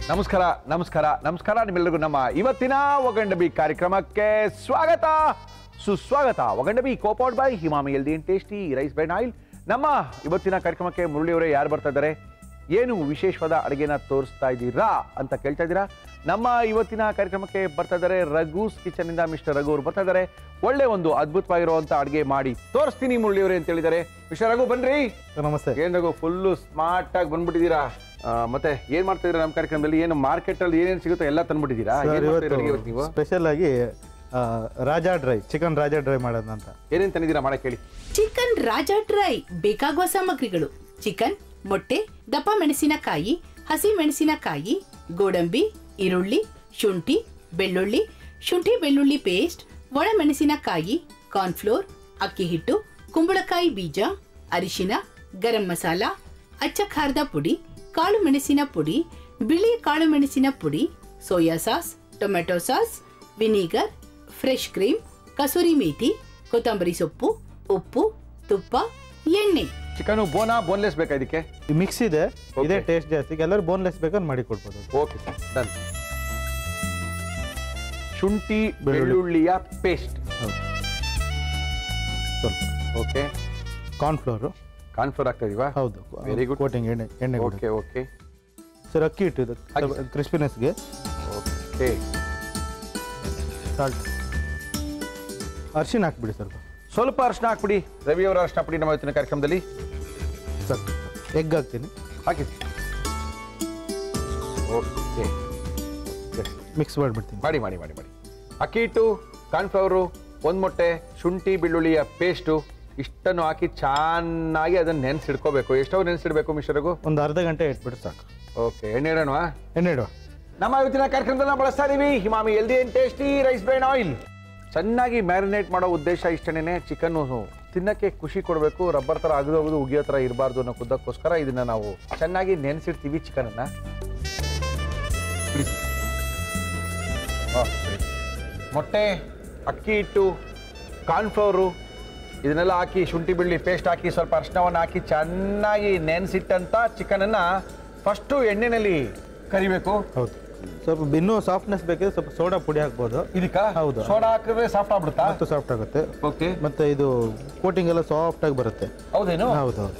ನಮಸ್ಕಾರ ನಮಸ್ಕಾರ ನಮಸ್ಕಾರ ನಿಮ್ಮೆಲ್ಲರಿಗೂ ನಮ್ಮ ಇವತ್ತಿನ ಒಗಂಡಬಿ ಕಾರ್ಯಕ್ರಮಕ್ಕೆ ಸ್ವಾಗತ ಸುಸ್ವಾಗತ. ಒಗಂಡಬಿ copowered by Emami healthy and tasty rice bran oil. ನಮ್ಮ ಇವತ್ತಿನ ಕಾರ್ಯಕ್ರಮಕ್ಕೆ ಮುರಳಿಯವರೇ ಯಾರು ಬರ್ತಾ ಇದ್ದಾರೆ, ಏನು ವಿಶೇಷವಾದ ಅಡುಗೆನ ತೋರಿಸ್ತಾ ಇದ್ದೀರಾ ಅಂತ ಕೇಳ್ತಾ ಇದ್ದೀರಾ. ನಮ್ಮ ಇವತ್ತಿನ ಕಾರ್ಯಕ್ರಮಕ್ಕೆ ಬರ್ತಾ ಇದ್ದಾರೆ ರಘೂಸ್ ಕಿಚನ್ ಇಂದ ಮಿಸ್ಟರ್ ರಘು ಅವರು ಬರ್ತಾ ಇದ್ದಾರೆ. ಒಳ್ಳೆ ಒಂದು ಅದ್ಭುತವಾಗಿರುವಂತ ಅಡುಗೆ ಮಾಡಿ ತೋರಿಸ್ತೀನಿ ಮುರಳಿಯವರೇ ಅಂತ ಹೇಳಿದ್ದಾರೆ. ಮಿಸ್ಟರ್ ರಘು ಬನ್ರಿ. ನಮಸ್ತೆ. ಏನ್ ರಘು ಫುಲ್ಲು ಸ್ಮಾರ್ಟ್ ಆಗಿ ಬಂದ್ಬಿಟ್ಟಿದ್ದೀರಾ. ಮತ್ತೆ ಏನ್ ಮಾಡ್ತಾ ಇದ್ದೀರಾ ನಮ್ಮ ಕಾರ್ಯಕ್ರಮದಲ್ಲಿ? ಏನು ಮಾರ್ಕೆಟ್ ಅಲ್ಲಿ ಏನೇನು ಸಿಗುತ್ತೋ ಎಲ್ಲ ತಂದ್ಬಿಟ್ಟಿದ್ದೀರಾ? ನೀವು ಸ್ಪೆಷಲ್ ಆಗಿ Raja dry chicken Raja dry ಮಾಡೋದಂತ. ಏನೇನು ತಂದಿದ್ದೀರಾ ಮಾಡಕ್ಕೆ ಹೇಳಿ. ಚಿಕನ್ ರಾಜಾ ಡ್ರೈ ಬೇಕಾಗುವ ಸಾಮಗ್ರಿಗಳು: ಚಿಕನ್, ಮೊಟ್ಟೆ, ದಪ್ಪ ಮೆಣಸಿನಕಾಯಿ, ಹಸಿ ಮೆಣಸಿನಕಾಯಿ, ಗೋಡಂಬಿ, ಈರುಳ್ಳಿ, ಶುಂಠಿ ಬೆಳ್ಳುಳ್ಳಿ ಪೇಸ್ಟ್, ಒಣ ಮೆಣಸಿನಕಾಯಿ, ಕಾರ್ನ್ಫ್ಲೋರ್, ಅಕ್ಕಿ ಹಿಟ್ಟು, ಕುಂಬಳಕಾಯಿ ಬೀಜ, ಅರಿಶಿನ, ಗರಂ ಮಸಾಲ, ಅಚ್ಚ ಖಾರದ ಪುಡಿ, ಕಾಳು ಮೆಣಸಿನ ಪುಡಿ, ಬಿಳಿ ಕಾಳು ಮೆಣಸಿನ ಪುಡಿ, soya sauce, tomato sauce, vinegar, fresh cream, kasuri methi, ಕೊತ್ತಂಬರಿ ಸೊಪ್ಪು, ಉಪ್ಪು, ತುಪ್ಪ, ಎಣ್ಣೆ. ಚಿಕನ್ ಬೋನ್ಲೆಸ್ ಬೇಕಾ ಇದಕ್ಕೆ? ಮಿಕ್ಸ್ ಇದೆ, ಇದೇ ಟೇಸ್ಟ್ ಜಾಸ್ತಿ. ಎಲ್ಲರೂ ಬೋನ್ಲೆಸ್ ಬೇಕಾದ್ರೆ ಮಾಡಿ ಕೊಡ್ಬೋದು. Okay sir, done. ಶುಂಠಿ ಬೆಳ್ಳುಳ್ಳಿಯ ಪೇಸ್ಟ್ ಸ್ವಲ್ಪ. ಓಕೆ. ಕಾರ್ನ್ಫ್ಲೋರು ಆಗ್ತಾ ಇದೀವಾ? ಹೌದು. Very good. ಕೋಟಿಂಗ್ ಎಣ್ಣೆ. ಓಕೆ ಓಕೆ ಸರ್ ಅಕ್ಕಿ ಹಿಟ್ಟು ಕ್ರಿಸ್ಪಿನೆಸ್ಗೆ. ಓಕೆ. ಸಾಲ್ಟ್, ಅರಿಶಿನ ಹಾಕ್ಬಿಡಿ ಸ್ವಲ್ಪ ಅರಿಶಿನ ಹಾಕ್ಬಿಡಿ. ರವಿ ಅವರ ಅರಿಶಿನ ಪುಡಿ ನಮ್ಮ ಇವತ್ತಿನ ಕಾರ್ಯಕ್ರಮದಲ್ಲಿ. ಸರ್ ಎಗ್ ಹಾಕ್ತೀನಿ, ಹಾಕಿ. ಓಕೆ, ಮಿಕ್ಸ್ ಮಾಡಿಬಿಡ್ತೀನಿ. ಮಾಡಿ ಮಾಡಿ ಮಾಡಿ ಮಾಡಿ. ಅಕ್ಕಿ ಹಿಟ್ಟು, ಕಾರ್ನ್ಫ್ಲವರು, ಒಂದು ಮೊಟ್ಟೆ, ಶುಂಠಿ ಬೆಳ್ಳುಳ್ಳಿಯ ಪೇಸ್ಟು ಇಷ್ಟನ್ನು ಹಾಕಿ ಚೆನ್ನಾಗಿ ಅದನ್ನು ನೆನೆಸಿಡ್ಕೋಬೇಕು. ಎಷ್ಟೋ ನೆನೆಸಿಡ್ಬೇಕು ಮಿಶ್ರಗೂ? ಒಂದು ಅರ್ಧ ಗಂಟೆ ಇಟ್ಬಿಟ್ಟು ಸಾಕು. ಓಕೆ. ಎಣ್ಣೆ ಇಡೋಣವಾ? ಎಣ್ಣೆ ಇಡುವ. ನಮ್ಮ ಇವತ್ತಿನ ಕಾರ್ಯಕ್ರಮದಲ್ಲಿ ನಾವು ಬಳಸ್ತಾ ಇದೀವಿ Emami healthy and tasty rice bran oil. ಚೆನ್ನಾಗಿ ಮ್ಯಾರಿನೇಟ್ ಮಾಡೋ ಉದ್ದೇಶ ಇಷ್ಟೇನೆ. ಚಿಕನ್ನು ತಿನ್ನಕ್ಕೆ ಖುಷಿ ಕೊಡಬೇಕು, ರಬ್ಬರ್ ಥರ ಅಗದು ಉಗಿಯೋ ಥರ ಇರಬಾರ್ದು ಅನ್ನೋ ಉದ್ದಕ್ಕೋಸ್ಕರ ಇದನ್ನ ನಾವು ಚೆನ್ನಾಗಿ ನೆನೆಸಿಡ್ತೀವಿ ಚಿಕನನ್ನು. ಮೊಟ್ಟೆ, ಅಕ್ಕಿ ಹಿಟ್ಟು, ಕಾರ್ನ್ಫ್ಲವರು ಇದನ್ನೆಲ್ಲ ಹಾಕಿ, ಶುಂಠಿ ಬೆಳ್ಳುಳ್ಳಿ ಪೇಸ್ಟ್ ಹಾಕಿ, ಸ್ವಲ್ಪ ಅರಿಶಿನವನ್ನು ಹಾಕಿ ಚೆನ್ನಾಗಿ ನೆನೆಸಿಟ್ಟಂಥ ಚಿಕನನ್ನು ಫಸ್ಟು ಎಣ್ಣೆಯಲ್ಲಿ ಕರಿಬೇಕು. ಹೌದು. ಸ್ವಲ್ಪ ಇನ್ನೂ ಸಾಫ್ಟ್ನೆಸ್ ಬೇಕಿದ್ರೆ ಸ್ವಲ್ಪ ಸೋಡಾ ಪುಡಿ ಹಾಕ್ಬೋದು ಇದಕ್ಕೆ. ಹೌದು, ಸೋಡಾ ಹಾಕಿದ್ರೆ ಸಾಫ್ಟ್ ಆಗ್ಬಿಡುತ್ತಾ? ಮತ್ತು ಸಾಫ್ಟ್ ಆಗುತ್ತೆ. ಓಕೆ. ಮತ್ತೆ ಇದು ಕೋಟಿಂಗ್ ಎಲ್ಲ ಸಾಫ್ಟ್ ಆಗಿ ಬರುತ್ತೆ. ಹೌದೇನು? ಹೌದು ಹೌದು.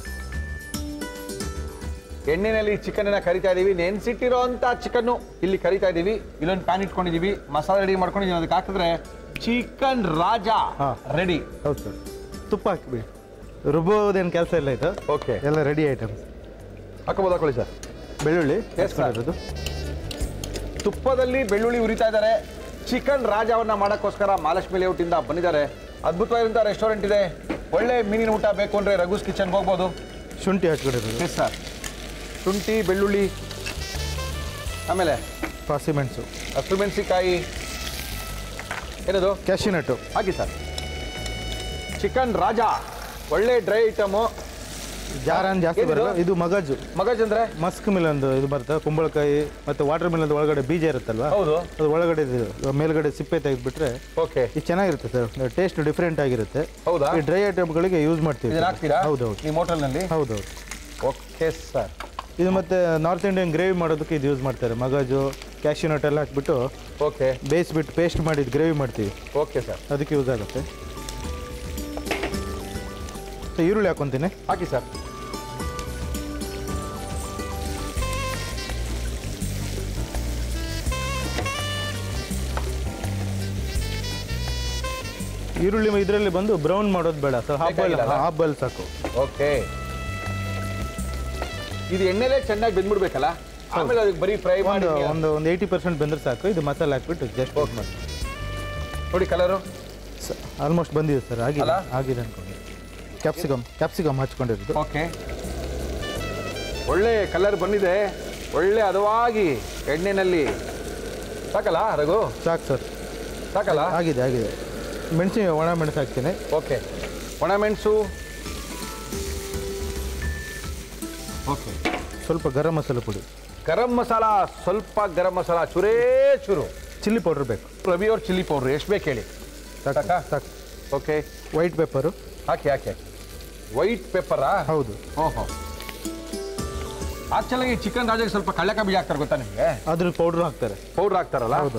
ಎಣ್ಣೆಯಲ್ಲಿ ಚಿಕನ್ ಕರಿತಾ ಇದೀವಿ. ನೆನೆಸಿಟ್ಟಿರೋ ಅಂತ ಚಿಕನ್ನು ಇಲ್ಲಿ ಕರಿತಾ ಇದೀವಿ. ಇಲ್ಲೊಂದು ಪ್ಯಾನ್ ಇಟ್ಕೊಂಡಿದೀವಿ, ಮಸಾಲೆ ರೆಡಿ ಮಾಡ್ಕೊಂಡಿದೀವಿ. ಅದಕ್ಕೆ ಹಾಕಿದ್ರೆ ಚಿಕನ್ ರಾಜಾ ರೆಡಿ. ಹೌದು ಸರ್. ತುಪ್ಪ ಹಾಕಿಬಿಡಿ, ರುಬ್ಬೋದೇನು ಕೆಲಸ ಇಲ್ಲ ಇದು. ಓಕೆ, ಎಲ್ಲ ರೆಡಿ ಐಟಮ್ಸ್. ಹಾಕೋಬೋದು? ಹಾಕೊಳ್ಳಿ ಸರ್. ಬೆಳ್ಳುಳ್ಳಿ ಇರೋದು ತುಪ್ಪದಲ್ಲಿ ಬೆಳ್ಳುಳ್ಳಿ ಉರಿತಾ ಇದ್ದಾರೆ. ಚಿಕನ್ ರಾಜಾವನ್ನ ಮಾಡೋಕ್ಕೋಸ್ಕರ ಮಹಾಲಕ್ಷ್ಮಿ ಲೇಔಟಿಂದ ಬಂದಿದ್ದಾರೆ. ಅದ್ಭುತವಾದಂಥ ರೆಸ್ಟೋರೆಂಟ್ ಇದೆ. ಒಳ್ಳೆ ಮೀನಿನ ಊಟ ಬೇಕು ಅಂದರೆ ರಘೂಸ್ ಕಿಚನ್ಗೆ ಹೋಗ್ಬೋದು. ಶುಂಠಿ ಹಾಕ್ಬಿಡಿರೋದು. Yes sir. ಶುಂಠಿ ಬೆಳ್ಳುಳ್ಳಿ, ಆಮೇಲೆ ಹಸಿಮೆಣಸಿಕಾಯಿ, ಏನದು ಕ್ಯಾಶಿನಟ್ಟು ಹಾಕಿ ಸರ್. ಚಿಕನ್ ರಾಜಾ ಒಳ್ಳೆ ಡ್ರೈ ಐಟಮು. ಜಾರನ್ ಜಾಸ್ತಿ ಬರಲ್ಲ. ಇದು ಮಗಜು ಅಂದ್ರೆ ಮಸ್ಕ್ ಮಿಲನ್ದು ಇದು ಬರುತ್ತೆ. ಕುಂಬಳಕಾಯಿ ಮತ್ತೆ ವಾಟರ್ ಮಿಲನ್ ಒಳಗಡೆ ಬೀಜ ಇರುತ್ತಲ್ವಾ? ಹೌದು. ಅದು ಒಳಗಡೆ ಮೇಲ್ಗಡೆ ಸಿಪ್ಪೆ ತೆಗೆದ್ಬಿಟ್ರೆ ಓಕೆ, ಇದು ಚೆನ್ನಾಗಿರುತ್ತೆ ಸರ್. ಟೇಸ್ಟ್ ಡಿಫ್ರೆಂಟ್ ಆಗಿರುತ್ತೆ. ಹೌದಾ? ಈ ಡ್ರೈ ಐಟಮ್ಗಳಿಗೆ ಯೂಸ್ ಮಾಡ್ತೀವಿ. ಹೌದು ಹೌದು. ಈ ಹೋಟೆಲ್ನಲ್ಲಿ. ಹೌದು. Okay sir. ಇದು ಮತ್ತೆ ನಾರ್ತ್ ಇಂಡಿಯನ್ ಗ್ರೇವಿ ಮಾಡೋದಕ್ಕೆ ಇದು ಯೂಸ್ ಮಾಡ್ತಾರೆ. ಮಗಜು, ಕ್ಯಾಶಿನಟ್ ಎಲ್ಲ ಹಾಕ್ಬಿಟ್ಟು ಓಕೆ ಬೇಯಿಸ್ಬಿಟ್ಟು ಪೇಸ್ಟ್ ಮಾಡಿದ್ದು ಗ್ರೇವಿ ಮಾಡ್ತೀವಿ. Okay sir. ಅದಕ್ಕೆ ಯೂಸ್ ಆಗುತ್ತೆ. ಈರುಳ್ಳಿ ಹಾಕೊಂತೀನಿ, ಹಾಕಿ ಸರ್. ಈರುಳ್ಳಿ ಇದರಲ್ಲಿ ಬಂದು ಬ್ರೌನ್ ಮಾಡೋದು ಬೇಡ ಸರ್. ಹಾಫ್ ಬಾಯ್ಲ್ ಸಾಕು. ಓಕೆ. ಇದು ಎಣ್ಣೆಲೆ ಚೆನ್ನಾಗಿ ಬೆಂದ್ಬಿಡ್ಬೇಕಲ್ಲ, ಆಮೇಲೆ ಅದಕ್ಕೆ ಬರೀ ಫ್ರೈ ಮಾಡಿ ಒಂದು 80% ಬೆಂದ್ರೆ ಸಾಕು. ಇದು ಮಸಾಲೆ ಹಾಕ್ಬಿಟ್ಟು ಜಸ್ಟ್ ಮಾಡಿ ನೋಡಿ. ಕಲರು ಆಲ್ಮೋಸ್ಟ್ ಬಂದಿದೆ ಸರ್. ಆಗಿದೆ ಅನ್ಕೊಂಡು. ಕ್ಯಾಪ್ಸಿಕಮ್ ಹಚ್ಕೊಂಡಿರೋದು. ಓಕೆ, ಒಳ್ಳೆ ಕಲರ್ ಬಂದಿದೆ. ಒಳ್ಳೆ ಹದವಾಗಿ ಎಣ್ಣೆನಲ್ಲಿ. ಸಾಕಲ್ಲ ರಘು? ಸಾಕು ಸರ್. ಸಾಕಲ್ಲ? ಆಗಿದೆ. ಒಣ ಮೆಣಸು ಹಾಕ್ತೀನಿ. ಓಕೆ, ಒಣ ಮೆಣಸು. ಓಕೆ, ಸ್ವಲ್ಪ ಗರಂ ಮಸಾಲೆ ಪುಡಿ. ಸ್ವಲ್ಪ ಗರಂ ಮಸಾಲ ಚೂರೇ ಚೂರು. ಚಿಲ್ಲಿ ಪೌಡರ್ ಬೇಕು. ರವಿ ಅವ್ರ ಚಿಲ್ಲಿ ಪೌಡ್ರ್ ಎಷ್ಟು ಬೇಕು ಹೇಳಿ? ಸಾಕು. ಓಕೆ. ವೈಟ್ ಪೆಪ್ಪರು ಹಾಕಿ. ವೈಟ್ ಪೆಪ್ಪರಾ? ಹೌದು. ಓಹೋ. ಆಕ್ಚುಲಾಗಿ ಚಿಕನ್ ರಾಜಾಗೆ ಸ್ವಲ್ಪ ಕಳ್ಳೆಕಾಯಿ ಬೀಜ ಹಾಕ್ತಾರೆ ಗೊತ್ತಾ ನಿಮಗೆ? ಅದ್ರ ಪೌಡ್ರ್ ಹಾಕ್ತಾರೆ. ಪೌಡ್ರ್ ಹಾಕ್ತಾರಲ್ಲ? ಹೌದು.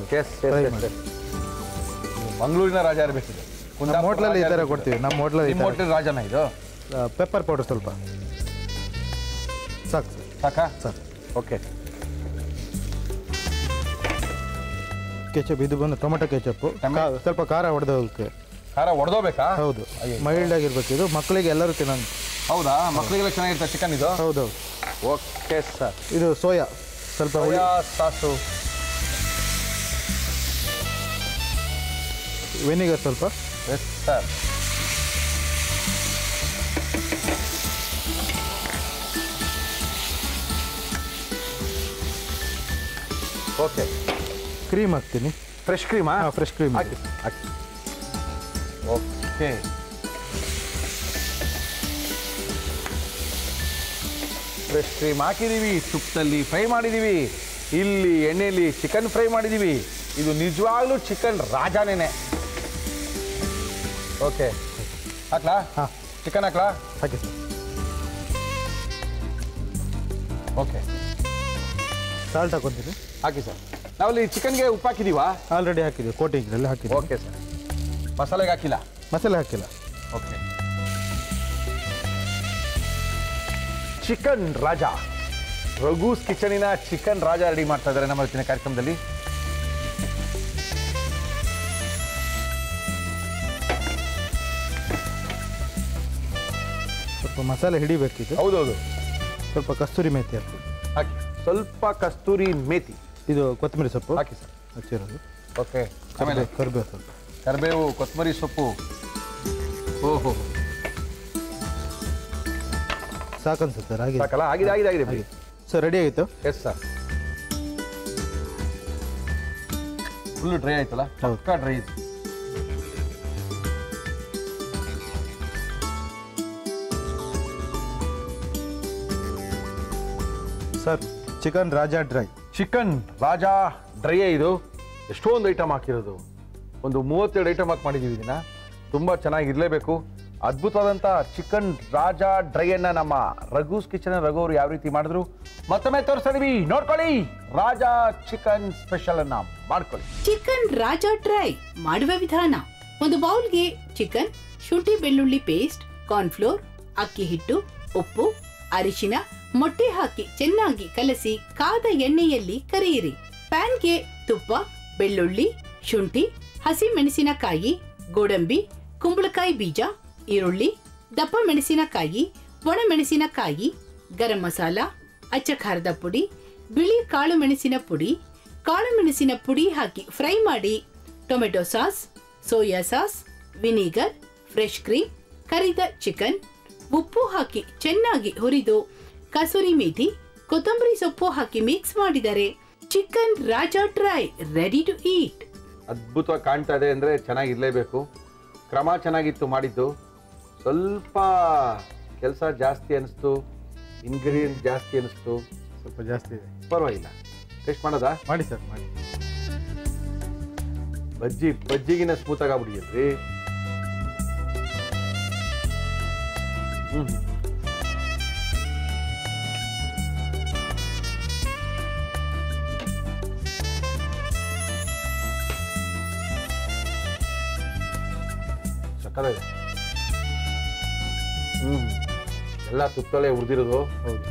ಮಂಗಳೂರಿನ ರಾಜ ಇರಬೇಕಿದೆ. ನಮ್ಮ ಹೋಟ್ಲಲ್ಲಿ ಈ ಥರ ಕೊಡ್ತೀವಿ. ನಮ್ಮ ಹೋಟ್ಲಲ್ಲಿ ಹೋಟ್ಲ್ ರಾಜನ ಇದು. ಪೆಪ್ಪರ್ ಪೌಡರ್ ಸ್ವಲ್ಪ ಸಾಕು ಸರ್. ಸಾಕಾ? ಸಾಕು. ಓಕೆ. ಕೆಚಪ್ ಇದು ಬಂದು ಟೊಮೆಟೊ ಕೆಚಪ್ಪು. ಸ್ವಲ್ಪ ಖಾರ ಹೊಡೆದೋದಕ್ಕೆ. ಖಾರ ಹೊಡೆದೋಬೇಕಾ? ಹೌದು, ಮೈಲ್ಡ್ ಆಗಿರ್ಬೇಕು. ಇದು ಮಕ್ಕಳಿಗೆ ಎಲ್ಲರೂ ತಿನ್ನೋದು. ಹೌದಾ? ಮಕ್ಕಳಿಗೆಲ್ಲ ಚೆನ್ನಾಗಿರುತ್ತೆ ಚಿಕನ್ ಇದು? ಹೌದೌದು. Okay sir. ಇದು ಸೋಯಾ ಸ್ವಲ್ಪ ಸಾಸು, ವೆನಿಗರ್ ಸ್ವಲ್ಪ. Yes sir. ಓಕೆ. ಕ್ರೀಮ್ ಹಾಕ್ತೀನಿ. ಫ್ರೆಶ್ ಕ್ರೀಮಾ? ಹಾಂ, ಫ್ರೆಶ್ ಕ್ರೀಮ್ ಹಾಕಿ ಹಾಕಿ. ಓಕೆ. ಫ್ರೆಶ್ ಕ್ರೀಮ್ ಹಾಕಿದ್ದೀವಿ, ತುಪ್ಪದಲ್ಲಿ ಫ್ರೈ ಮಾಡಿದ್ದೀವಿ, ಇಲ್ಲಿ ಎಣ್ಣೆಯಲ್ಲಿ ಚಿಕನ್ ಫ್ರೈ ಮಾಡಿದ್ದೀವಿ. ಇದು ನಿಜವಾಗ್ಲೂ ಚಿಕನ್ ರಾಜಾನೇನೆ. ಓಕೆ, ಹಾಕ್ಲಾ? ಹಾಂ, ಚಿಕನ್ ಹಾಕ್ಲಾ? ಹಾಕಿ ಸರ್. ಓಕೆ, ಸಾಲ್ಟ್ ಹಾಕೊತೀನಿ. ಹಾಕಿ ಸರ್. ನಾವಲ್ಲಿ ಚಿಕನ್ಗೆ ಉಪ್ಪು ಹಾಕಿದ್ದೀವಾ? ಆಲ್ರೆಡಿ ಹಾಕಿದ್ದೀವಿ, ಕೋಟಿಂಗ್ರಲ್ಲಿ ಹಾಕಿದ್ದೀವಿ. Okay sir. ಮಸಾಲೆಗೆ ಹಾಕಿಲ್ಲ? ಮಸಾಲೆ ಹಾಕಿಲ್ಲ. ಓಕೆ. ಚಿಕನ್ ರಾಜ, ರಘೂಸ್ ಕಿಚನಿನ ಚಿಕನ್ ರಾಜ ರೆಡಿ ಮಾಡ್ತಾ ಇದ್ದಾರೆ ನಮ್ಮ ಇವತ್ತಿನ ಕಾರ್ಯಕ್ರಮದಲ್ಲಿ. ಸ್ವಲ್ಪ ಮಸಾಲೆ ಹಿಡಿಬೇಕಿತ್ತು. ಹೌದೌದು. ಸ್ವಲ್ಪ ಕಸ್ತೂರಿ ಮೇಥಿ ಹಾಕಿ. ಹಾಕಿ ಸ್ವಲ್ಪ ಕಸ್ತೂರಿ ಮೇಥಿ. ಇದು ಕೊತ್ತಂಬರಿ ಸೊಪ್ಪು ಹಾಕಿ ಸರ್. ಹಚ್ಚಿರೋದು. ಓಕೆ. ಆಮೇಲೆ ಕರಿಬೇವು ಸ್ವಲ್ಪ. ಕರಿಬೇವು, ಕೊತ್ತಂಬರಿ ಸೊಪ್ಪು. ಓಹೋ, ಸಾಕನ್ಸುತ್ತೆ ಸರ್. ಆಗಿದೆ. ಸಾಕಲ್ಲ? ಆಗಿದೆ ಆಗಿದೆ ಆಗಿದೆ ಸರ್, ರೆಡಿ ಆಗಿತ್ತು. Yes sir. ಫುಲ್ಲು ಡ್ರೈ ಆಯ್ತಲ್ಲ? ಹೌದು. ಪಕ್ಕಾ ಡ್ರೈ ಇತ್ತು. Sir, chicken Raja dry. Chicken Raja ಡ್ರೈಯೇ ಇದು. ಎಷ್ಟೊಂದು ಐಟಮ್ ಹಾಕಿರೋದು, ಒಂದು 32 ಐಟಮ್ ಹಾಕಿ ಮಾಡಿದ್ದೀವಿ ಇದನ್ನ. ತುಂಬ ಚೆನ್ನಾಗಿರಲೇಬೇಕು. ಅದ್ಭುತವಾದಂಥ ಚಿಕನ್ ರಾಜಾ ಡ್ರೈಯನ್ನು ನಮ್ಮ ರಘೂಸ್ ಕಿಚನ್ ರಘು ಅವರು ಯಾವ ರೀತಿ ಮಾಡಿದ್ರು ಮತ್ತೊಮ್ಮೆ ತೋರಿಸ್ತಾ ಇದೀವಿ, ನೋಡ್ಕೊಳ್ಳಿ. ರಾಜಾ ಚಿಕನ್ ಸ್ಪೆಷಲ್ ಅನ್ನ ಮಾಡ್ಕೊಳ್ಳಿ. ಚಿಕನ್ ರಾಜಾ ಡ್ರೈ ಮಾಡುವ ವಿಧಾನ: ಒಂದು ಬೌಲ್ಗೆ ಚಿಕನ್, ಶುಂಠಿ ಬೆಳ್ಳುಳ್ಳಿ ಪೇಸ್ಟ್, ಕಾರ್ನ್ಫ್ಲೋರ್, ಅಕ್ಕಿ ಹಿಟ್ಟು, ಉಪ್ಪು, ಅರಿಶಿನ, ಮೊಟ್ಟೆ ಹಾಕಿ ಚೆನ್ನಾಗಿ ಕಲಸಿ ಕಾದ ಎಣ್ಣೆಯಲ್ಲಿ ಕರಿಯಿರಿ. ಪ್ಯಾನ್ಗೆ ತುಪ್ಪ, ಬೆಳ್ಳುಳ್ಳಿ, ಶುಂಠಿ, ಹಸಿ ಮೆಣಸಿನಕಾಯಿ, ಗೋಡಂಬಿ, ಕುಂಬಳಕಾಯಿ ಬೀಜ, ಈರುಳ್ಳಿ, ದಪ್ಪ ಮೆಣಸಿನಕಾಯಿ, ಒಣ ಮೆಣಸಿನಕಾಯಿ, ಗರಂ ಮಸಾಲ, ಅಚ್ಚ ಖಾರದ ಪುಡಿ, ಬಿಳಿ ಕಾಳು ಮೆಣಸಿನ ಪುಡಿ, ಕಾಳು ಮೆಣಸಿನ ಪುಡಿ ಹಾಕಿ ಫ್ರೈ ಮಾಡಿ. Tomato sauce, soya sauce, vinegar, fresh cream, ಕರಿದ ಚಿಕನ್, ಉಪ್ಪು ಹಾಕಿ ಚೆನ್ನಾಗಿ ಹುರಿದು ಕಸೂರಿ ಮೇಥಿ, ಕೊತ್ತಂಬರಿ ಸೊಪ್ಪು ಹಾಕಿ ಮಿಕ್ಸ್ ಮಾಡಿದರೆ chicken Raja dry ready to eat. ಅದ್ಭುತವಾಗಿ ಕಾಣ್ತಾ ಇದೆ ಅಂದರೆ ಚೆನ್ನಾಗಿರಲೇಬೇಕು. ಕ್ರಮ ಚೆನ್ನಾಗಿತ್ತು ಮಾಡಿದ್ದು. ಸ್ವಲ್ಪ ಕೆಲಸ ಜಾಸ್ತಿ ಅನಿಸ್ತು, ಇಂಗ್ರೀಡಿಯೆಂಟ್ ಜಾಸ್ತಿ ಅನಿಸ್ತು. ಸ್ವಲ್ಪ ಜಾಸ್ತಿ ಇದೆ. ಪರವಾಗಿಲ್ಲ. ಟೇಸ್ಟ್ ಮಾಡೋದಾ? ಮಾಡಿ ಸರ್, ಮಾಡಿ. ಬಜ್ಜಿಗಿನ ಸ್ಮೂತಾಗಿ ಆಗ್ಬಿಟ್ಟಿದ್ರಿ. ಸಕ್ಕತ್ತಾಗಿದೆ. ಎಲ್ಲ ತುಪ್ಪದಲ್ಲೇ ಹುರಿದಿರೋದು. ಹೌದು.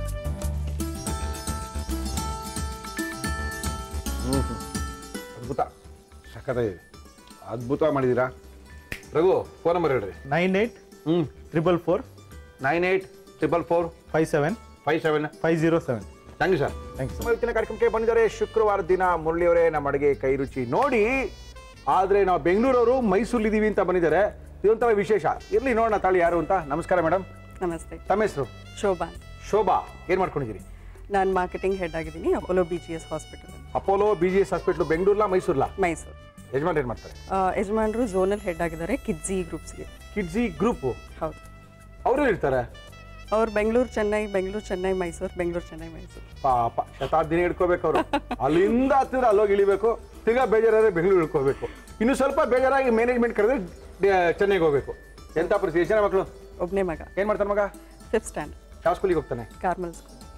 ಅದ್ಭುತ, ಸಕ್ಕತ್ತಾಗಿದೆ. ಅದ್ಭುತ ಮಾಡಿದ್ದೀರಾ. ರಘು, ಫೋನ್ ನಂಬರ್ ಹೇಳ್ರಿ. 9844 9844 57 57 507. Thank you sir. Thank you. ಇವತ್ತಿನ ಕಾರ್ಯಕ್ರಮಕ್ಕೆ ಬಂದಿದ್ದಾರೆ ಶುಕ್ರವಾರ ದಿನ ಮುರಳಿಯವರೇ ನಮ್ಮ ಅಡುಗೆ ಕೈ ರುಚಿ ನೋಡಿ. ಆದರೆ ನಾವು ಬೆಂಗಳೂರವರು ಮೈಸೂರಿದ್ದೀವಿ ಅಂತ ಬಂದಿದ್ದಾರೆ. ಇದೊಂಥರ ವಿಶೇಷ. ಇರಲಿ, ನೋಡೋಣ ತಾಳಿ ಯಾರು ಅಂತ. ನಮಸ್ಕಾರ ಮೇಡಮ್. ನಮಸ್ತೆ. ತಮ್ಮ ಹೆಸರು? ಶೋಭಾ. ಶೋಭಾ, ಏನು ಮಾಡ್ಕೊಂಡಿದ್ದೀರಿ? ನಾನು ಮಾರ್ಕೆಟಿಂಗ್ ಹೆಡ್ ಆಗಿದ್ದೀನಿ Apollo BGS hospital. Apollo BGS hospital ಬೆಂಗಳೂರ್ಲಾ ಮೈಸೂರ್ಲಾ? ಮೈಸೂರು. ಯಜಮಾನ್ ಏನು ಮಾಡ್ತಾರೆ? ಯಜಮಾನರು ಝೋನಲ್ ಹೆಡ್ ಆಗಿದ್ದಾರೆ ಕಿಡ್ಜಿ ಗ್ರೂಪ್ಸ್ಗೆ. ಕಿಡ್ಜಿ ಗ್ರೂಪು? ಹೌದು. ಅವರು ಇರ್ತಾರೆ? ಅವ್ರು ಬೆಂಗಳೂರು ಚೆನ್ನೈ ಮೈಸೂರು, ಬೆಂಗಳೂರು ಚೆನ್ನೈ ಮೈಸೂರು. ಪಾಪ, ಶತಾಬ್ದಿನೇ ಹಿಡ್ಕೋಬೇಕು ಅವರು. ಅಲ್ಲಿಂದ ಹತ್ತಿರ ಅಲ್ಲೋಗಿ ಇಳಿಬೇಕು, ತಿರ್ಗಾ ಬೇಜಾರಾದ್ರೆ ಬೆಂಗಳೂರು ಹಿಡ್ಕೋಬೇಕು, ಇನ್ನು ಸ್ವಲ್ಪ ಬೇಜಾರಾಗಿ ಮ್ಯಾನೇಜ್ಮೆಂಟ್ ಕರೆದ್ರೆ ಚೆನ್ನೈಗೆ ಹೋಗ್ಬೇಕು. ಎಂಥ ಪರಿಸ್ಥಿತಿ. ಎಷ್ಟು ಜನ ಮಕ್ಕಳು? ಒಬ್ಬನೇ ಮಗ. ಏನು ಮಾಡ್ತಾನೆ ಮಗ? 5th standard. ಯಾವ ಸ್ಕೂಲಿಗೆ ಹೋಗ್ತಾನೆ? Carmel school.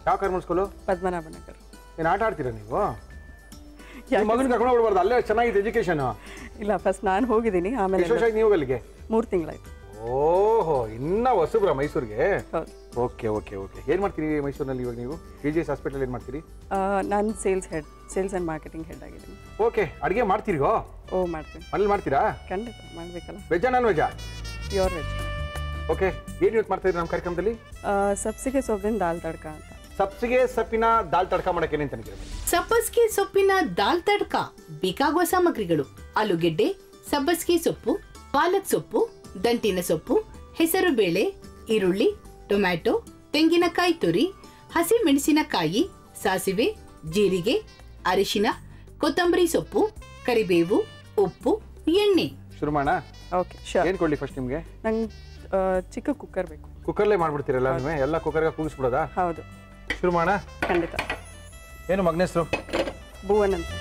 ಯಾವ ಕಾರ್ಮೆಂಟ್ ಸ್ಕೂಲು? ಪದ್ಮನಾಭನಗರ್. ಏನು ಆಟ ಆಡ್ತೀರಾ ನೀವು? ನಿಮ್ಮ ಮಗನ ಕರ್ಕೊಂಡು ಹೋಗ್ಬಾರ್ದು, ಅಲ್ಲೇ ಚೆನ್ನಾಗಿದೆ ಎಜುಕೇಶನ್. ಇಲ್ಲ, ಫಸ್ಟ್ ನಾನು ಹೋಗಿದ್ದೀನಿ, ಆಮೇಲೆ ಎಷ್ಟು ವರ್ಷ ಆಯ್ತು ನೀವು ಅಲ್ಲಿಗೆ? 3 ತಿಂಗಳಾಯ್ತು. ಓಹೋ, ಇನ್ನ ಹೊಸಬ್ರ ಮೈಸೂರಿಗೆ? ಹೌದು. Okay okay okay. ಏನು ಮಾಡ್ತೀರಿ ಮೈಸೂರಿನಲ್ಲಿ ಇವಾಗ ನೀವು? KGS ಹಾಸ್ಪಿಟಲ್ ಏನು ಮಾಡ್ತೀರಿ? ನಾನು ಸೇಲ್ಸ್ ಆ್ಯಂಡ್ ಮಾರ್ಕೆಟಿಂಗ್ ಹೆಡ್ ಆಗಿದ್ದೀನಿ. ಓಕೆ, ಅಡುಗೆ ಮಾಡ್ತೀರಿಗೋ? ಓ, ಮಾಡ್ತೀನಿ. ಮನೇಲಿ ಮಾಡ್ತೀರಾ? ಖಂಡಿತ ಮಾಡಬೇಕಲ್ಲ. ವೆಜ್ಜಾ ನಾನ್ ವೆಜ್ಜಾ? Pure veg. ಓಕೆ, ಏನು ಯೂಸ್ ಮಾಡ್ತಾ ಇದ್ದೀರಿ ನಮ್ಮ ಕಾರ್ಯಕ್ರಮದಲ್ಲಿ? ಸಬ್ಸಿಗೆ ಸೊಪ್ಪಿನ ದಾಲ್ ತಡ್ಕ ಅಂತ. ಸಬ್ಸಿಗೆ ಸೊಪ್ಪಿನ ದಾಲ್ ತಡ್ಕ ಮಾಡಕ್ಕೆ ಏನೇನು ತಂದಿದ್ದೀರಿ? ಸಬ್ಬಸ್ಗೆ ಸೊಪ್ಪಿನ ದಾಲ್ ತಡ್ಕ ಬೇಕಾಗುವ ಸಾಮಗ್ರಿಗಳು: ಆಲೂಗೆಡ್ಡೆ, ಸಬ್ಬಸ್ಗೆ ಸೊಪ್ಪು, ಪಾಲಕ್ ಸೊಪ್ಪು, ದಂಟಿನ ಸೊಪ್ಪು, ಹೆಸರು ಬೇಳೆ, ಈರುಳ್ಳಿ, ಟೊಮ್ಯಾಟೊ, ತೆಂಗಿನಕಾಯಿ ತುರಿ, ಹಸಿ ಮೆಣಸಿನಕಾಯಿ, ಸಾಸಿವೆ, ಜೀರಿಗೆ, ಅರಿಶಿನ, ಕೊತ್ತಂಬರಿ ಸೊಪ್ಪು, ಕರಿಬೇವು, ಉಪ್ಪು, ಎಣ್ಣೆ. ಶುರು ಮಾಡೋಣ? Okay, sure. ಏನು ಕೊಡಲಿ ಫಸ್ಟ್ ನಿಮಗೆ? ನಂಗೆ ಚಿಕ್ಕ ಕುಕ್ಕರ್ ಬೇಕು. ಕುಕ್ಕರ್ಲೇ ಮಾಡ್ಬಿಡ್ತೀರಲ್ಲ ನೀವೇ? ಎಲ್ಲ ಕುಕ್ಕರ್ಗೆ ಕೂಗಿಸ್ಬಿಡೋದಾ? ಹೌದು. ಶುರು ಮಾಡೋಣ? ಖಂಡಿತ. ಏನು ಮಗನ ಹೆಸರು? ಭುವನ್ ಅಂತ.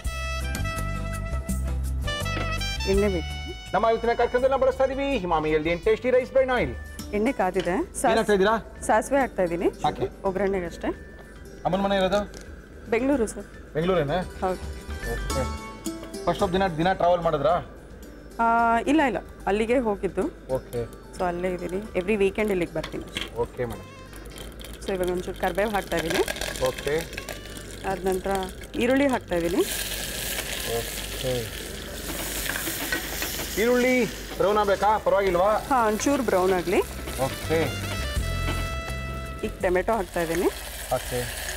ಎಣ್ಣೆ ಬೇಕು. ನಮ್ಮ ಇವತ್ತಿನ ಕಾರ್ಯಕ್ರಮದಲ್ಲಿ ನಾವು ಬಳಸ್ತಾ ಇದೀವಿ Emami healthy and tasty rice bran oil. ಎಣ್ಣೆ ಕಾದಿದೆ. ಏನಾಗ್ತಾ ಇದ್ದೀರಾ? ಸಾಸಿವೆ ಹಾಕ್ತಾ ಇದ್ದೀನಿ, ಹಾಕಿ. ಒಗ್ಗರಣೆಗಷ್ಟೇ. ಅಮ್ಮನ ಮನೆ ಇರೋದು ಬೆಂಗಳೂರು ಸರ್. ಬೆಂಗಳೂರೇನಾ? ಹೌದು. ಓಕೆ. ಫಸ್ಟ್ ಆಫ್ ದಿನ ಟ್ರಾವೆಲ್ ಮಾಡಿದ್ರಾ? ಇಲ್ಲ ಇಲ್ಲ, ಅಲ್ಲಿಗೆ ಹೋಗಿದ್ದು. ಓಕೆ. ಸೊ ಅಲ್ಲೇ ಇದ್ದೀನಿ, ಎವ್ರಿ ವೀಕೆಂಡ್ ಇಲ್ಲಿಗೆ ಬರ್ತೀನಿ. Okay madam. ಸೊ ಇವಾಗ ಒಂಚೂರು ಕರಿಬೇವು ಹಾಕ್ತಾ ಇದ್ದೀನಿ. ಓಕೆ. ಅದ ನಂತರ ಈರುಳ್ಳಿ ಹಾಕ್ತಾ ಇದ್ದೀನಿ. ಓಕೆ. ಈರುಳ್ಳಿ ಬ್ರೌನ್ ಆಗಬೇಕಾ? ಪರವಾಗಿಲ್ವಾ? ಹಾಂ, ಒಂಚೂರು ಬ್ರೌನ್ ಆಗಲಿ. ಓಕೆ. ಈಗ ಟೊಮೆಟೊ ಹಾಕ್ತಾ ಇದ್ದೀನಿ. ಓಕೆ.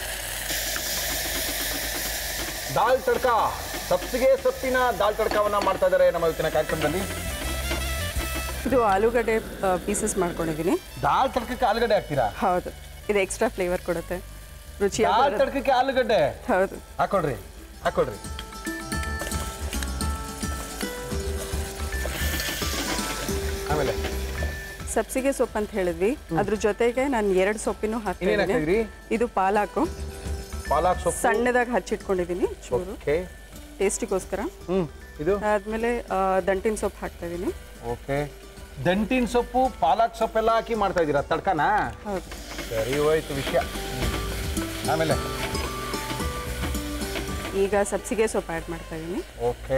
ದಾಲ್ ತಡ್ಕ, ಸಬ್ಸಿಗೆ ಸೊಪ್ಪಿನ ದಾಲ್ ತಡ್ಕವನ್ನ ಮಾಡ್ತಾ ಇದ್ದಾರೆ ನಮ್ಮ ಇವತ್ತಿನ ಕಾರ್ಯಕ್ರಮದಲ್ಲಿ. ಇದು ಆಲೂಗಡ್ಡೆ ಪೀಸಸ್ ಮಾಡ್ಕೊಂಡಿದ್ದೀನಿ. ದಾಲ್ ತಡ್ಕಕ್ಕೆ ಆಲೂಗಡ್ಡೆ ಹಾಕ್ತೀರಾ? ಹೌದು, ಇದು ಎಕ್ಸ್ಟ್ರಾ ಫ್ಲೇವರ್ ಕೊಡುತ್ತೆ, ರುಚಿಯಾಗಿ. ದಾಲ್ ತಡ್ಕಕ್ಕೆ ಆಲೂಗಡ್ಡೆ? ಹೌದು. ಹಾಕೊಡ್ರಿ ಹಾಕೊಡ್ರಿ. ಆಮೇಲೆ ಸಬ್ಸಿಗೆ ಸೊಪ್ಪು ಅಂತ ಹೇಳಿದ್ವಿ, ಅದ್ರ ಜೊತೆಗೆ ನಾನು 2 ಸೊಪ್ಪಿನೂ ಹಾಕ್ತಿದ್ದೀನಿ. ಇದು ಪಾಲಾಕು. ಪಾಲಕ್ ಸೊಪ್ಪು ಸಣ್ಣದಾಗಿ ಹಚ್ಚಿಟ್ಕೊಂಡಿದ್ದೀನಿ ಚೂರು, ಓಕೆ, ಟೇಸ್ಟಿಗೋಸ್ಕರ. ಇದು ಆದ್ಮೇಲೆ ದಂಟಿನ ಸೊಪ್ಪು ಹಾಕ್ತಾ ಇದ್ದೀನಿ. ಓಕೆ. ದಂಟಿನ ಸೊಪ್ಪು, ಪಾಲಕ್ ಸೊಪ್ಪೆಲ್ಲ ಹಾಕಿ ಮಾಡ್ತಾ ಇದ್ದೀರಾ ತಡ್ಕನಾ? ಹೌದು. ಸರಿ ಹೋಯ್ತು ವಿಷಯ. ಆಮೇಲೆ ಈಗ ಸಬ್ಸಿಗೆ ಸೊಪ್ಪು ಆ್ಯಡ್ ಮಾಡ್ತಾ ಇದ್ದೀನಿ. Okay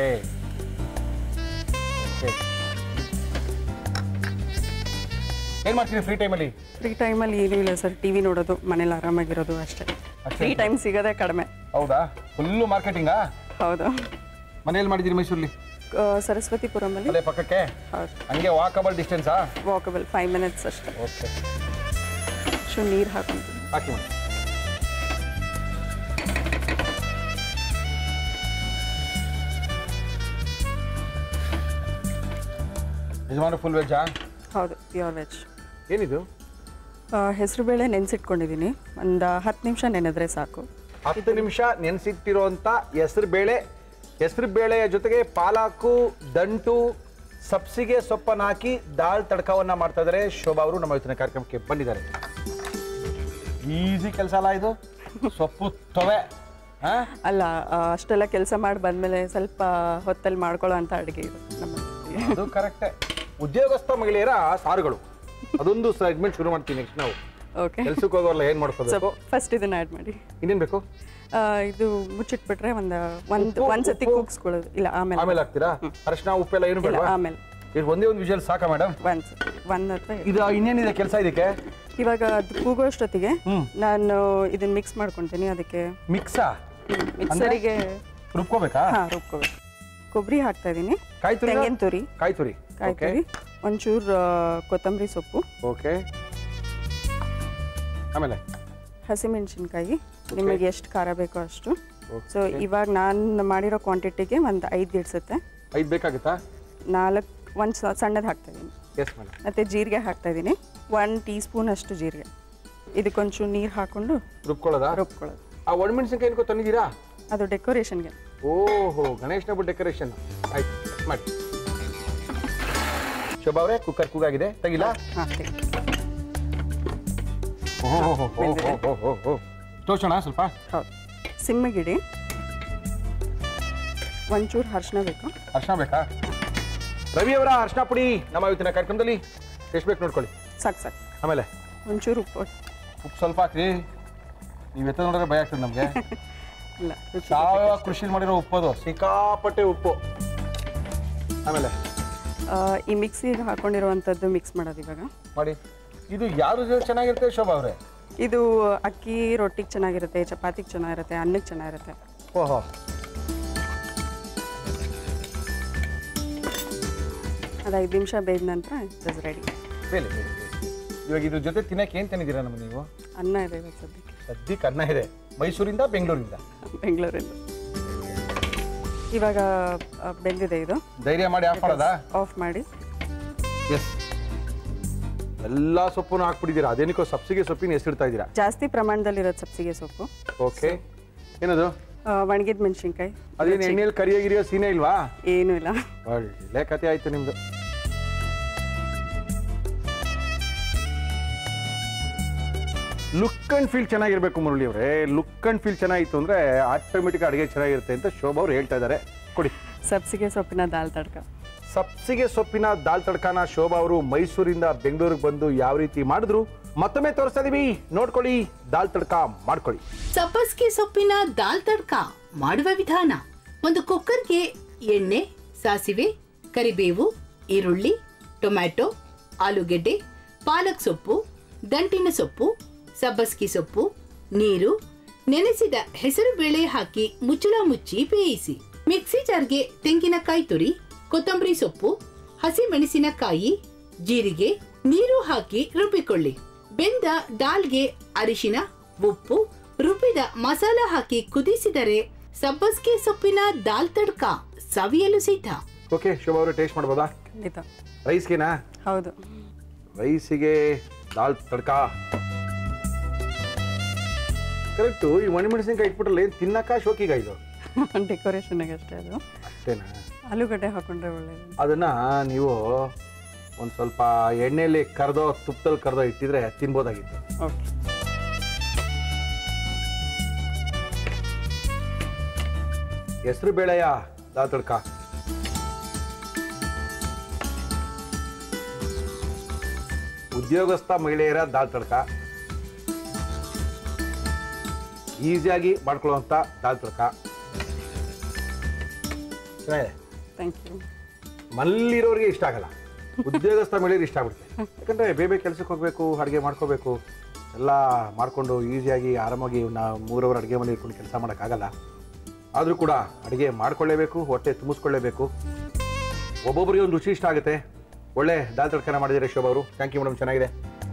okay. ಏನು ಮಾಡ್ತೀರಿ ಫ್ರೀ ಟೈಮಲ್ಲಿ? ಫ್ರೀ ಟೈಮಲ್ಲಿ ಏನೂ ಇಲ್ಲ ಸರ್, ಟಿವಿ ನೋಡೋದು, ಮನೇಲಿ ಆರಾಮಾಗಿರೋದು ಅಷ್ಟೇ. ಫ್ರೀ ಟೈಮ್ ಸಿಗೋದೇ ಕಡಿಮೆ. ಹೌದಾ? ಫುಲ್ಲು ಮಾರ್ಕೆಟಿಂಗಾ? ಹೌದು. ಮನೇಲಿ ಮಾಡಿದ್ದೀರಿ ಮೈಸೂರಲ್ಲಿ? ಸರಸ್ವತಿಪುರಮಲ್ಲಿ. ಅಲ್ಲೇ ಪಕ್ಕಕ್ಕೆ? ಹೌದು. ಹಂಗೆ ವಾಕಬಲ್ ಡಿಸ್ಟೆನ್ಸಾ? ವಾಕಬಲ್ 5 ಮಿನಿಟ್ಸ್ ಅಷ್ಟೇ. ಓಕೆ. ನೀರು ಹಾಕೊಂಡು ಹಾಕಿ ಮಾಡಿ. ಯಜಮಾನ ಫುಲ್ ವೆಜ್ಜಾ? ಹೌದು, ಪ್ಯೂರ್ ವೆಜ್. ಏನಿದು? ಹೆಸರುಬೇಳೆ ನೆನೆಸಿಟ್ಕೊಂಡಿದ್ದೀನಿ, ಒಂದು 10 ನಿಮಿಷ ನೆನೆದ್ರೆ ಸಾಕು. 10 ನಿಮಿಷ ನೆನೆಸಿಟ್ಟಿರೋಂಥ ಹೆಸರು ಬೇಳೆಯ ಜೊತೆಗೆ ಪಾಲಾಕು, ದಂಟು, ಸಬ್ಸಿಗೆ ಸೊಪ್ಪನ್ನು ಹಾಕಿ ದಾಲ್ ತಡ್ಕವನ್ನ ಮಾಡ್ತಾ ಇದ್ದಾರೆ ಶೋಭಾ ಅವರು ನಮ್ಮ ಇವತ್ತಿನ ಕಾರ್ಯಕ್ರಮಕ್ಕೆ ಬಂದಿದ್ದಾರೆ. ಈಸಿ ಕೆಲಸ ಅಲ್ಲ ಇದು? ಸೊಪ್ಪು ತೊವೆ ಅಲ್ಲ, ಅಷ್ಟೆಲ್ಲ ಕೆಲಸ ಮಾಡಿ ಬಂದಮೇಲೆ ಸ್ವಲ್ಪ ಹೊತ್ತಲ್ಲಿ ಮಾಡ್ಕೊಳ್ಳೋ ಅಂತ ಅಡುಗೆ ಇದು ನಮ್ಮ. ಅದು ಕರೆಕ್ಟೇ. ಉದ್ಯೋಗಸ್ಥ ಮಹಿಳೆಯರ ಸಾರುಗಳು, ಅದೊಂದು ಸೆಗ್ಮೆಂಟ್ ಶುರು ಮಾಡ್ತೀವಿ ನೆಕ್ಸ್ಟ್ ನಾವು. ಓಕೆ. ಕೆಲಸಕ್ಕೆ ಹೋಗೋಲ್ಲ ಏನು ಮಾಡ್ಕೋಬೇಕು? ಫಸ್ಟ್ ಇದನ್ನ ಆ್ಯಡ್ ಮಾಡಿ. ಇನ್ನೇನು ಬೇಕು? ಇದು ಮುಚ್ಚಿಟ್ಬಿಟ್ರೆ ಒಂದ್ಸತಿ ಕೂಗಿಸ್ಕೊಳ್ಳೋದು. ಇಲ್ಲ, ಆಮೇಲೆ ಹಾಕ್ತೀರಾ? ಅರಿಶಿನ ಉಪ್ಪೆಲ್ಲ ಏನು ಬೇಡ? ಆಮೇಲೆ ಒಂದೇ ಒಂದು ವಿಷಲ್ ಸಾಕಾ ಮೇಡಮ್? ಒಂದು ಅಥವಾ ಇದು ಇನ್ನೇನಿದೆ ಕೆಲಸ ಇದಕ್ಕೆ? ಇವಾಗ ಅದು ಕೂಗೋಷ್ಟೊತ್ತಿಗೆ ನಾನು ಇದನ್ನ ಮಿಕ್ಸ್ ಮಾಡ್ಕೊತೀನಿ. ಅದಕ್ಕೆ ಮಿಕ್ಸಾ? ಮಿಕ್ಸರಿಗೆ ರುಬ್ಕೋಬೇಕಾ? ಹಾಂ, ರುಬ್ಕೋಬೇಕು. ಕೊಬ್ಬರಿ ಹಾಕ್ತಾ ಇದ್ದೀನಿ, ಕಾಯಿ ತುರಿ, ತೆಂಗಿನ ತುರಿ, ಕಾಯಿ ತುರಿ, ಒಂಚೂರು ಕೊತ್ತಂಬರಿ ಸೊಪ್ಪು. ಓಕೆ. ಆಮೇಲೆ ಹಸಿಮೆಣಸಿನ್ಕಾಯಿ, ನಿಮಗೆ ಎಷ್ಟು ಖಾರ ಬೇಕೋ ಅಷ್ಟು. ಸೊ ಇವಾಗ ನಾನು ಮಾಡಿರೋ ಕ್ವಾಂಟಿಟಿಗೆ ಒಂದು 5 ಇಡ್ಸುತ್ತೆ. 5 ಬೇಕಾಗುತ್ತಾ? 4 ಒಂದು ಸಣ್ಣದು ಹಾಕ್ತಾ ಇದ್ದೀನಿ. Yes madam. ಮತ್ತು ಜೀರಿಗೆ ಹಾಕ್ತಾ ಇದ್ದೀನಿ, 1 ಟೀ ಸ್ಪೂನ್ ಅಷ್ಟು ಜೀರಿಗೆ. ಇದಕ್ಕೊಂಚೂರು ನೀರು ಹಾಕ್ಕೊಂಡು ರುಬ್ಕೊಳ್ಳೋದು. ಆ ಒಣಮೆಣಸಿನ್ಕಾಯಿ ಏನ್ಕೋ ತಂದಿದ್ದೀರಾ? ಅದು ಡೆಕೋರೇಷನ್ಗೆ. ಓಹೋ, ಗಣೇಶನ ಹಬ್ಬ ಡೆಕೋರೇಷನ್. ಆಯ್ತು, ಮಾಡಿ. ಶೋಭಾ ಅವರೇ, ಕುಕ್ಕರ್ ಕೂಗಾಗಿದೆ, ತೆಗಿಲ್ಲ? ಹಾಂ, ತೋರ್ಸೋಣ ಸ್ವಲ್ಪ? ಹೌದು. ಸಿಮ್ಮಿಗಿಡಿ. ಒಂಚೂರು ಅರಿಶಿನ ಬೇಕು. ಅರಿಶಿನ ಬೇಕಾ? ರವಿ ಅವರ ಅರಿಶಿನ ಪುಡಿ ನಮ್ಮ ಇವತ್ತಿನ ಕಾರ್ಯಕ್ರಮದಲ್ಲಿ ಎಷ್ಟು ಬೇಕು ನೋಡ್ಕೊಳ್ಳಿ. ಸಾಕು. ಆಮೇಲೆ ಒಂಚೂರು ಉಪ್ಪು ಸ್ವಲ್ಪ ಹಾಕ್ರಿ. ನೀವು ಎತ್ತ ನೋಡಿದ್ರೆ ಭಯ ಆಗ್ತದೆ ನಮಗೆ. ಇಲ್ಲ ರುಚಿ ಸಾವಯವ ಕೃಷಿ ಮಾಡಿರೋ ಉಪ್ಪದು ಸಿಕ್ಕಾಪಟ್ಟೆ ಉಪ್ಪು. ಆಮೇಲೆ ಈ ಮಿಕ್ಸಿಗೆ ಹಾಕೊಂಡಿರುವಂಥದ್ದು ಮಿಕ್ಸ್ ಮಾಡೋದು ಇವಾಗ ಮಾಡಿ. ಇದು ಯಾರು ಚೆನ್ನಾಗಿರುತ್ತೆ ಶೋಭಾ ಅವರೇ? ಇದು ಅಕ್ಕಿ ರೊಟ್ಟಿಗೆ ಚೆನ್ನಾಗಿರುತ್ತೆ, ಚಪಾತಿಗೆ ಚೆನ್ನಾಗಿರುತ್ತೆ, ಅನ್ನಕ್ಕೆ ಚೆನ್ನಾಗಿರುತ್ತೆ. ಓಹೋ, ಅದು 5 ನಿಮಿಷ ಬೇಯ್ದ ನಂತರ ಇಟ್ ರೆಡಿ. ಬೇಲೆ ಬೇಲೆ. ಇವಾಗ ಇದ್ರ ಜೊತೆ ತಿನ್ನಕ್ಕೆ ಏನು ತಿಂದಿದ್ದೀರಾ ನಮಗೆ ನೀವು? ಅನ್ನ ಇದೆ ಇವತ್ತು ಸದ್ಯಕ್ಕೆ. ಸದ್ಯಕ್ಕೆ ಅನ್ನ ಇದೆ. ಮೈಸೂರಿಂದ ಬೆಂಗಳೂರಿಂದ? ಬೆಂಗಳೂರಿಂದ. ಇವಾಗ ಬೆಂದಿದೆ ಇದು. ಧೈರ್ಯ ಮಾಡಿ ಆಫ್ ಮಾಡೋದಾ? ಆಫ್ ಮಾಡಿ. ಎಸ್, ಎಲ್ಲ ಸೊಪ್ಪನ್ನು ಹಾಕ್ಬಿಟ್ಟಿದ್ದೀರಾ. ಅದೇನಕ್ಕೋ ಸಬ್ಸಿಗೆ ಸೊಪ್ಪಿನ ಹೆಸರಿಡ್ತಾ ಇದ್ದೀರಾ? ಜಾಸ್ತಿ ಪ್ರಮಾಣದಲ್ಲಿರೋದು ಸಬ್ಸಿಗೆ ಸೊಪ್ಪು. ಓಕೆ. ಏನದು? ಒಣಗಿದ ಮೆಣಸಿನ್ಕಾಯಿ. ಅದೇನು ಎಣ್ಣೆಯಲ್ಲಿ ಕರಿಯಾಗಿರಿಯೋ ಸೀನೆ ಇಲ್ವಾ? ಏನೂ ಇಲ್ಲ. ಒಳ್ಳೆ ಕತೆ ಆಯ್ತು ನಿಮ್ದು. ಲುಕ್ ಅಂಡ್ ಫೀಲ್ ಚೆನ್ನಾಗಿರ್ಬೇಕು ಮುರಳಿ ಅವರೇ. ಲುಕ್ ಅಂಡ್ ಫೀಲ್ ಚೆನ್ನಾಗಿತ್ತು ಅಂದ್ರೆ ಆಟೋಮೆಟಿಕ್ ಅಡುಗೆ ಚೆನ್ನಾಗಿರುತ್ತೆ ಅಂತ ಶೋಭಾ ಅವ್ರು ಹೇಳ್ತಾ ಇದ್ದಾರೆ. ಕೊಡಿ. ಸಬ್ಸಿಗೆ ಸೊಪ್ಪಿನ ದಾಲ್ ತಡ್ಕ. ಸಬ್ಸಿಗೆ ಸೊಪ್ಪಿನ ದಾಲ್ ತಡ್ಕಾನ ಶೋಭಾ ಅವರು ಮೈಸೂರಿಂದ ಬೆಂಗಳೂರಿಗೆ ಬಂದು ಯಾವ ರೀತಿ ಮಾಡಿದ್ರು ಮತ್ತೊಮ್ಮೆ ತೋರಿಸ್ತಾ ಇದೀವಿ, ನೋಡ್ಕೊಳ್ಳಿ. ದಾಲ್ ತಡ್ಕ ಮಾಡ್ಕೊಳ್ಳಿ. ಸಬ್ಬಸ್ಗೆ ಸೊಪ್ಪಿನ ದಾಲ್ ತಡ್ಕ ಮಾಡುವ ವಿಧಾನ: ಒಂದು ಕುಕ್ಕರ್ಗೆ ಎಣ್ಣೆ, ಸಾಸಿವೆ, ಕರಿಬೇವು, ಈರುಳ್ಳಿ, ಟೊಮ್ಯಾಟೊ, ಆಲೂಗೆಡ್ಡೆ, ಪಾಲಕ್ ಸೊಪ್ಪು, ದಂಟಿನ ಸೊಪ್ಪು, ಸಬ್ಬಸ್ಗಿ ಸೊಪ್ಪು, ನೀರು, ನೆನೆಸಿದ ಹೆಸರು ಬೇಳೆ ಹಾಕಿ ಮುಚ್ಚಳ ಮುಚ್ಚಿ ಬೇಯಿಸಿ. ಮಿಕ್ಸಿ ಜಾರ್ಗೆ ತೆಂಗಿನಕಾಯಿ ತುರಿ, ಕೊತ್ತಂಬರಿ ಸೊಪ್ಪು, ಹಸಿ ಮೆಣಸಿನಕಾಯಿ, ಜೀರಿಗೆ, ನೀರು ಹಾಕಿ ರುಬ್ಬಿಕೊಳ್ಳಿ. ಬೆಂದ ದಾಲ್ಗೆ ಅರಿಶಿನ, ಉಪ್ಪು, ರುಬ್ಬಿದ ಮಸಾಲ ಹಾಕಿ ಕುದಿಸಿದರೆ ಸಬ್ಬಸ್ಗೆ ಸೊಪ್ಪಿನ ದಾಲ್ ತಡ್ಕ ಸವಿಯಲು ಸಿದ್ಧ. ಓಕೆ ಶೋಭಾ ಅವರು, ಟೇಸ್ಟ್ ಮಾಡ್ಬೋದಾ? ಖಂಡಿತ. ರೈಸ್ಗೆನಾ? ಹೌದು, ರೈಸಿಗೆ ದಾಲ್ ತಡ್ಕ ಕರೆಕ್ಟು. ಈ ಒಣಮೆಣಸಿನಕಾಯಿ ಇಟ್ಬಿಟ್ರಲ್ಲ, ಏನು ತಿನ್ನಕ ಶೋಕಿಗ ಇದು? ಡೆಕೋರೇಷನ್ಗೆ ಅಷ್ಟೇ. ಅದು ಅಷ್ಟೇನಾ? ಆಲೂಗಡ್ಡೆ ಹಾಕೊಂಡ್ರೆ ಒಳ್ಳೇದು. ಅದನ್ನ ನೀವು ಒಂದು ಸ್ವಲ್ಪ ಎಣ್ಣೆಯಲ್ಲಿ ಕರೆದೋ ತುಪ್ಪದಲ್ಲಿ ಕರೆದೋ ಇಟ್ಟಿದ್ರೆ ತಿನ್ಬೋದಾಗಿತ್ತು. ಓಕೆ. ಹೆಸರು ಬೇಳೆಯ ದಾಲ್ ತಡ್ಕ. ಉದ್ಯೋಗಸ್ಥ ಮಹಿಳೆಯರ ದಾಲ್ ತಡ್ಕ. ಈಸಿಯಾಗಿ ಮಾಡ್ಕೊಳ್ಳುವಂಥ ದಾಲ್ ತಡ್ಕ ಚೆನ್ನಾಗಿದೆ. Thank you. ಮಲ್ಲಿರೋರಿಗೆ ಇಷ್ಟ ಆಗಲ್ಲ, ಉದ್ಯೋಗಸ್ಥ ಮಹಿಳೆಯರು ಇಷ್ಟ ಆಗ್ಬಿಡುತ್ತೆ. ಯಾಕಂದರೆ ಬೇರೆ ಕೆಲಸಕ್ಕೆ ಹೋಗಬೇಕು, ಅಡುಗೆ ಮಾಡ್ಕೋಬೇಕು, ಎಲ್ಲ ಮಾಡಿಕೊಂಡು ಈಸಿಯಾಗಿ ಆರಾಮಾಗಿ 3 ಅವರ್ ಅಡುಗೆ ಮನೆ ಇಟ್ಕೊಂಡು ಕೆಲಸ ಮಾಡೋಕ್ಕಾಗಲ್ಲ. ಆದರೂ ಕೂಡ ಅಡುಗೆ ಮಾಡ್ಕೊಳ್ಳೇಬೇಕು, ಹೊಟ್ಟೆ ತುಂಬಿಸ್ಕೊಳ್ಳೇಬೇಕು. ಒಬ್ಬೊಬ್ಬರಿಗೆ ಒಂದು ರುಚಿ ಇಷ್ಟ ಆಗುತ್ತೆ. ಒಳ್ಳೆ ದಾಲ್ ತಡ್ಕನ ಮಾಡಿದ್ದಾರೆ ಶೋಭಾ ಅವರು. ಥ್ಯಾಂಕ್ ಯು ಮೇಡಮ್, ಚೆನ್ನಾಗಿದೆ.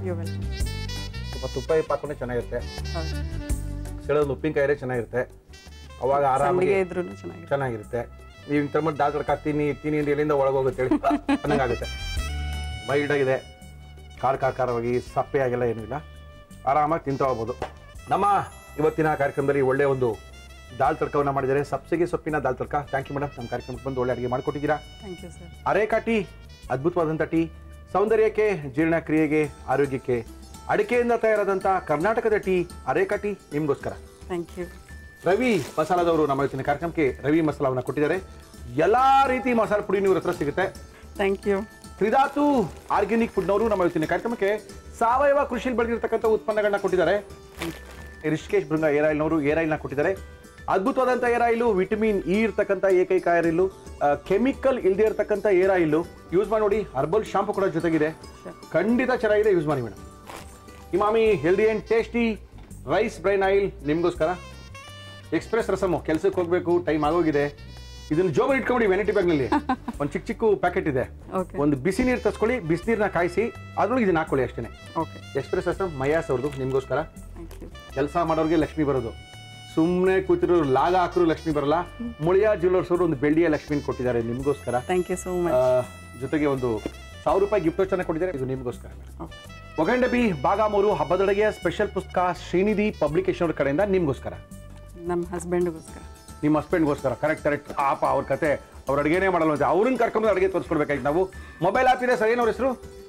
ಸ್ವಲ್ಪ ತುಪ್ಪ ಹಾಕೊಂಡೆ ಚೆನ್ನಾಗಿರುತ್ತೆ. ಸೆಳೆದ ಉಪ್ಪಿನಕಾಯಿರೇ ಚೆನ್ನಾಗಿರುತ್ತೆ. ಅವಾಗ ಆರಾಮಾಗಿ ಚೆನ್ನಾಗಿರುತ್ತೆ. ನೀವು ಹಿಂಗೆ ತಂದ್ಬಿಟ್ಟು ದಾಲ್ ತಡ್ಕ ತಿನ್ನಿ ಅಂತ ಎಲ್ಲಿಂದ ಒಳಗೋಗುತ್ತೆ ಹೇಳಿ ಅನ್ನಂಗಾಗುತ್ತೆ. ಮೈಲ್ಡಾಗಿದೆ, ಖಾರವಾಗಿ, ಸಪ್ಪೆ ಆಗಿಲ್ಲ, ಏನೂ ಇಲ್ಲ, ಆರಾಮಾಗಿ ತಿಂತಾ ಹೋಗ್ಬೋದು. ನಮ್ಮ ಇವತ್ತಿನ ಕಾರ್ಯಕ್ರಮದಲ್ಲಿ ಒಳ್ಳೆಯ ಒಂದು ದಾಲ್ ತಡ್ಕವನ್ನು ಮಾಡಿದ್ದಾರೆ, ಸಬ್ಸಿಗೆ ಸೊಪ್ಪಿನ ದಾಲ್ ತಡ್ಕ. ಥ್ಯಾಂಕ್ ಯು ಮೇಡಮ್, ನಮ್ಮ ಕಾರ್ಯಕ್ರಮಕ್ಕೆ ಬಂದು ಒಳ್ಳೆ ಅಡುಗೆ ಮಾಡಿಕೊಟ್ಟಿದ್ದೀರಾ. Thank you sir. Areca tea, ಅದ್ಭುತವಾದಂಥ ಟೀ, ಸೌಂದರ್ಯಕ್ಕೆ, ಜೀರ್ಣಕ್ರಿಯೆಗೆ, ಆರೋಗ್ಯಕ್ಕೆ ಅಡಿಕೆಯಿಂದ ತಯಾರಾದಂಥ ಕರ್ನಾಟಕದ ಟೀ ಅರೇಕಾ ಟೀ ನಿಮಗೋಸ್ಕರ. Thank you. ರವಿ ಮಸಾಲದವರು ನಮ್ಮ ಇವತ್ತಿನ ಕಾರ್ಯಕ್ರಮಕ್ಕೆ ರವಿ ಮಸಾಲವನ್ನು ಕೊಟ್ಟಿದ್ದಾರೆ. ಎಲ್ಲ ರೀತಿ ಮಸಾಲೆ ಪುಡಿ ನೀವು ಹತ್ರ ಸಿಗುತ್ತೆ. Thank you. ತ್ರಿಧಾತು ಆರ್ಗ್ಯಾನಿಕ್ ಫುಡ್ನವರು ನಮ್ಮ ಇವತ್ತಿನ ಕಾರ್ಯಕ್ರಮಕ್ಕೆ ಸಾವಯವ ಕೃಷಿಯಲ್ಲಿ ಬೆಳೆದಿರ್ತಕ್ಕಂಥ ಉತ್ಪನ್ನಗಳನ್ನ ಕೊಟ್ಟಿದ್ದಾರೆ. ರಿಷಿಕೇಶ್ ಬೃಂಗ ಏರ್ ಆಯಿಲ್ನವರು ಏರ್ ಆಯಿಲ್ನ ಕೊಟ್ಟಿದ್ದಾರೆ. ಅದ್ಭುತವಾದಂಥ ಏರ್ ಆಯಿಲು, ವಿಟಮಿನ್ ಇ ಇರ್ತಕ್ಕಂಥ ಏಕೈಕ ಏರ್ ಆಯಿಲು, ಕೆಮಿಕಲ್ ಇಲ್ಲದೆ ಇರತಕ್ಕಂಥ ಏರ್ ಆಯಿಲು. ಯೂಸ್ ಮಾಡಿ ನೋಡಿ. ಹರ್ಬಲ್ ಶಾಂಪು ಕೂಡ ಜೊತೆಗಿದೆ, ಖಂಡಿತ ಚೆನ್ನಾಗಿದೆ, ಯೂಸ್ ಮಾಡಿ madam. Emami healthy and tasty rice bran oil ನಿಮಗೋಸ್ಕರ. ಎಕ್ಸ್ಪ್ರೆಸ್ ರಸಮು, ಕೆಲಸಕ್ಕೆ ಹೋಗಬೇಕು, ಟೈಮ್ ಆಗೋಗಿದೆ, ಇದನ್ನು ಜೋಬಲ್ಲಿ ಇಟ್ಕೊಂಬಿಡಿ. ವೆನಿಟಿ ಬ್ಯಾಗ್ನಲ್ಲಿ ಒಂದು ಚಿಕ್ಕ ಪ್ಯಾಕೆಟ್ ಇದೆ. ಒಂದು ಬಿಸಿ ನೀರು ತರಿಸ್ಕೊಳ್ಳಿ, ಬಿಸಿನೀರನ್ನ ಕಾಯಿಸಿ ಅದ್ರೊಳಗೆ ಇದನ್ನ ಹಾಕೊಳ್ಳಿ ಅಷ್ಟೇ. ಓಕೆ. ಎಕ್ಸ್ಪ್ರೆಸ್ ರಸಮ್ ಮಯಾಸ್ ಅವ್ರದ್ದು ನಿಮಗೋಸ್ಕರ. ಕೆಲಸ ಮಾಡೋರಿಗೆ ಲಕ್ಷ್ಮಿ ಬರೋದು, ಸುಮ್ಮನೆ ಕೂತಿರೋ ಲಾಗ ಹಾಕಿದ್ರು ಲಕ್ಷ್ಮಿ ಬರಲ್ಲ. ಮುಳಿಯಾ ಜ್ಯುವೆಲರ್ಸ್ ಅವರು ಒಂದು ಬೆಳ್ಳಿಯ ಲಕ್ಷ್ಮಿ ಕೊಟ್ಟಿದ್ದಾರೆ ನಿಮಗೋಸ್ಕರ. Thank you so much. ಜೊತೆಗೆ ಒಂದು 1000 ರೂಪಾಯಿ ಗಿಫ್ಟ್ ವೋಚರ್ನ ಕೊಟ್ಟಿದ್ದಾರೆ, ಇದು ನಿಮಗೋಸ್ಕರ. ಒಗಂಡ ಬಿ ಭಾಗ 3 ಹಬ್ಬದೊಳಗೆಯ ಸ್ಪೆಷಲ್ ಪುಸ್ತಕ ಶ್ರೀನಿಧಿ ಪಬ್ಲಿಕೇಶನ್ ಅವ್ರ ಕಡೆಯಿಂದ ನಿಮಗೋಸ್ಕರ. ನಮ್ಮ ಹಸ್ಬೆಂಡ್ಗೋಸ್ಕರ. ನಿಮ್ಮ ಹಸ್ಬೆಂಡ್ಗೋಸ್ಕರ. ಕರೆಕ್ಟ್. ಪಾಪ ಅವ್ರ ಕತೆ, ಅವ್ರ ಅಡುಗೆನೇ ಮಾಡಲ್ಲ ಅಂತ ಅವ್ರನ್ನ ಕರ್ಕೊಂಡು ಅಡುಗೆ ತೋರಿಸ್ಕೊಡ್ಬೇಕಾಯ್ತು ನಾವು. ಮೊಬೈಲ್ ಆ್ಯಪ್ ಇದೆ ಸರ್, ಏನವ್ರ ಹೆಸರು?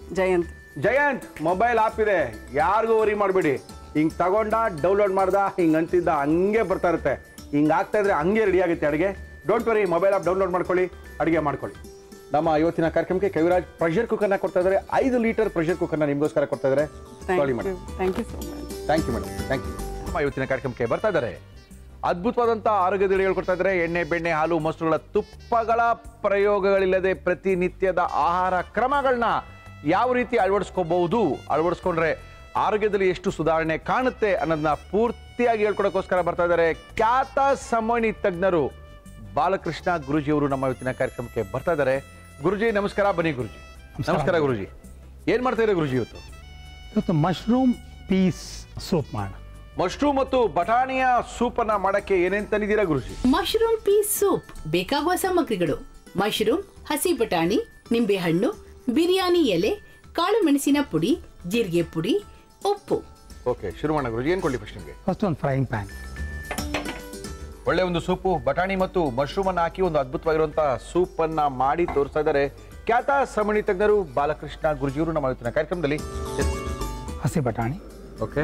ಜಯಂತ್ ಮೊಬೈಲ್ ಆ್ಯಪ್ ಇದೆ, ಯಾರಿಗೂ ವರಿ ಮಾಡಬೇಡಿ. ಹಿಂಗೆ ತಗೊಂಡ ಡೌನ್ಲೋಡ್ ಮಾಡ್ದ, ಹಿಂಗೆ ಅಂತಿದ್ದ ಹಂಗೆ ಬರ್ತಾ ಇರುತ್ತೆ. ಹಿಂಗೆ ಆಗ್ತಾ ಇದ್ರೆ ಹಂಗೆ ರೆಡಿ ಆಗುತ್ತೆ ಅಡುಗೆ. Don't worry, mobile app download ಮಾಡ್ಕೊಳ್ಳಿ, ಅಡುಗೆ ಮಾಡ್ಕೊಳ್ಳಿ. ನಮ್ಮ ಇವತ್ತಿನ ಕಾರ್ಯಕ್ರಮಕ್ಕೆ ಕವಿರಾಜ್ ಪ್ರೆಷರ್ ಕುಕ್ಕರ್ನ ಕೊಡ್ತಾ ಇದ್ದಾರೆ. 5 ಲೀಟರ್ ಪ್ರೆಷರ್ ಕುಕ್ಕರ್ನ ನಿಮಗೋಸ್ಕರ ಕೊಡ್ತಾ ಇದ್ದಾರೆ. Thank you so much. Thank you madam, thank you. ನಮ್ಮ ಇವತ್ತಿನ ಕಾರ್ಯಕ್ರಮಕ್ಕೆ ಬರ್ತಾ ಇದ್ದಾರೆ. ಅದ್ಭುತವಾದಂಥ ಆರೋಗ್ಯದ ಹೇಳ್ಕೊಡ್ತಾ ಇದ್ದಾರೆ. ಎಣ್ಣೆ, ಬೆಣ್ಣೆ, ಹಾಲು, ಮೊಸರುಗಳ ತುಪ್ಪಗಳ ಪ್ರಯೋಗಗಳಿಲ್ಲದೆ ಪ್ರತಿನಿತ್ಯದ ಆಹಾರ ಕ್ರಮಗಳನ್ನ ಯಾವ ರೀತಿ ಅಳವಡಿಸ್ಕೊಂಡ್ರೆ ಆರೋಗ್ಯದಲ್ಲಿ ಎಷ್ಟು ಸುಧಾರಣೆ ಕಾಣುತ್ತೆ ಅನ್ನೋದನ್ನ ಪೂರ್ತಿಯಾಗಿ ಹೇಳ್ಕೊಡೋಕ್ಕೋಸ್ಕರ ಬರ್ತಾ ಇದ್ದಾರೆ ಖ್ಯಾತ ಸಮಣಿ ತಜ್ಞರು ಬಾಲಕೃಷ್ಣ ಗುರುಜಿಯವರು ನಮ್ಮ ಇವತ್ತಿನ ಕಾರ್ಯಕ್ರಮಕ್ಕೆ ಬರ್ತಾ ಇದ್ದಾರೆ. ಗುರುಜಿ ನಮಸ್ಕಾರ. ಬನ್ನಿ ಗುರುಜಿ. ನಮಸ್ಕಾರ ಗುರುಜಿ. ಏನ್ ಮಾಡ್ತಾ ಇದ್ದಾರೆ ಗುರುಜಿ ಇವತ್ತು? ಮಶ್ರೂಮ್ ಪೀಸ್ ಸೂಪ್ ಮಾಡ. ಮಶ್ರೂಮ್ ಮತ್ತು ಬಟಾಣಿಯ ಸೂಪ್ ಅನ್ನ ಮಾಡಕ್ಕೆ ಏನೇನ್ ತಂದಿದ್ದೀರಾ ಗುರುಜಿ? ಮಶ್ರೂಮ್ ಪೀಸ್ ಸೂಪ್ ಬೇಕಾಗುವ ಸಾಮಗ್ರಿಗಳು: ಮಶ್ರೂಮ್, ಹಸಿ ಬಟಾಣಿ, ನಿಂಬೆಹಣ್ಣು, ಬಿರಿಯಾನಿ ಎಲೆ, ಕಾಳು ಮೆಣಸಿನ ಪುಡಿ, ಜೀರಿಗೆ ಪುಡಿ, ಉಪ್ಪು. ಓಕೆ, ಶುರು ಮಾಡೋಣ ಗುರುಜಿ. ಏನ್ ಕೊಡ್ಲಿ ಫಸ್ಟ್ ನಿಮಗೆ? ಫಸ್ಟ್ ಒಂದು ಫ್ರೈಯಿಂಗ್ ಪ್ಯಾನ್. ಒಳ್ಳೆ ಒಂದು ಸೂಪು, ಬಟಾಣಿ ಮತ್ತು ಮಶ್ರೂಮ್ ಅನ್ನ ಹಾಕಿ ಒಂದು ಅದ್ಭುತವಾಗಿರುವಂತಹ ಸೂಪ್ ಅನ್ನ ಮಾಡಿ ತೋರಿಸ್ತಾ ಇದ್ದಾರೆ ಖ್ಯಾತ ಸಮಣಿ ತಜ್ಞರು ಬಾಲಕೃಷ್ಣ ಗುರುಜಿಯವರು ನಮ್ಮ ಇವತ್ತಿನ ಕಾರ್ಯಕ್ರಮದಲ್ಲಿ. ಹಸಿ ಬಟಾಣಿ. ಓಕೆ,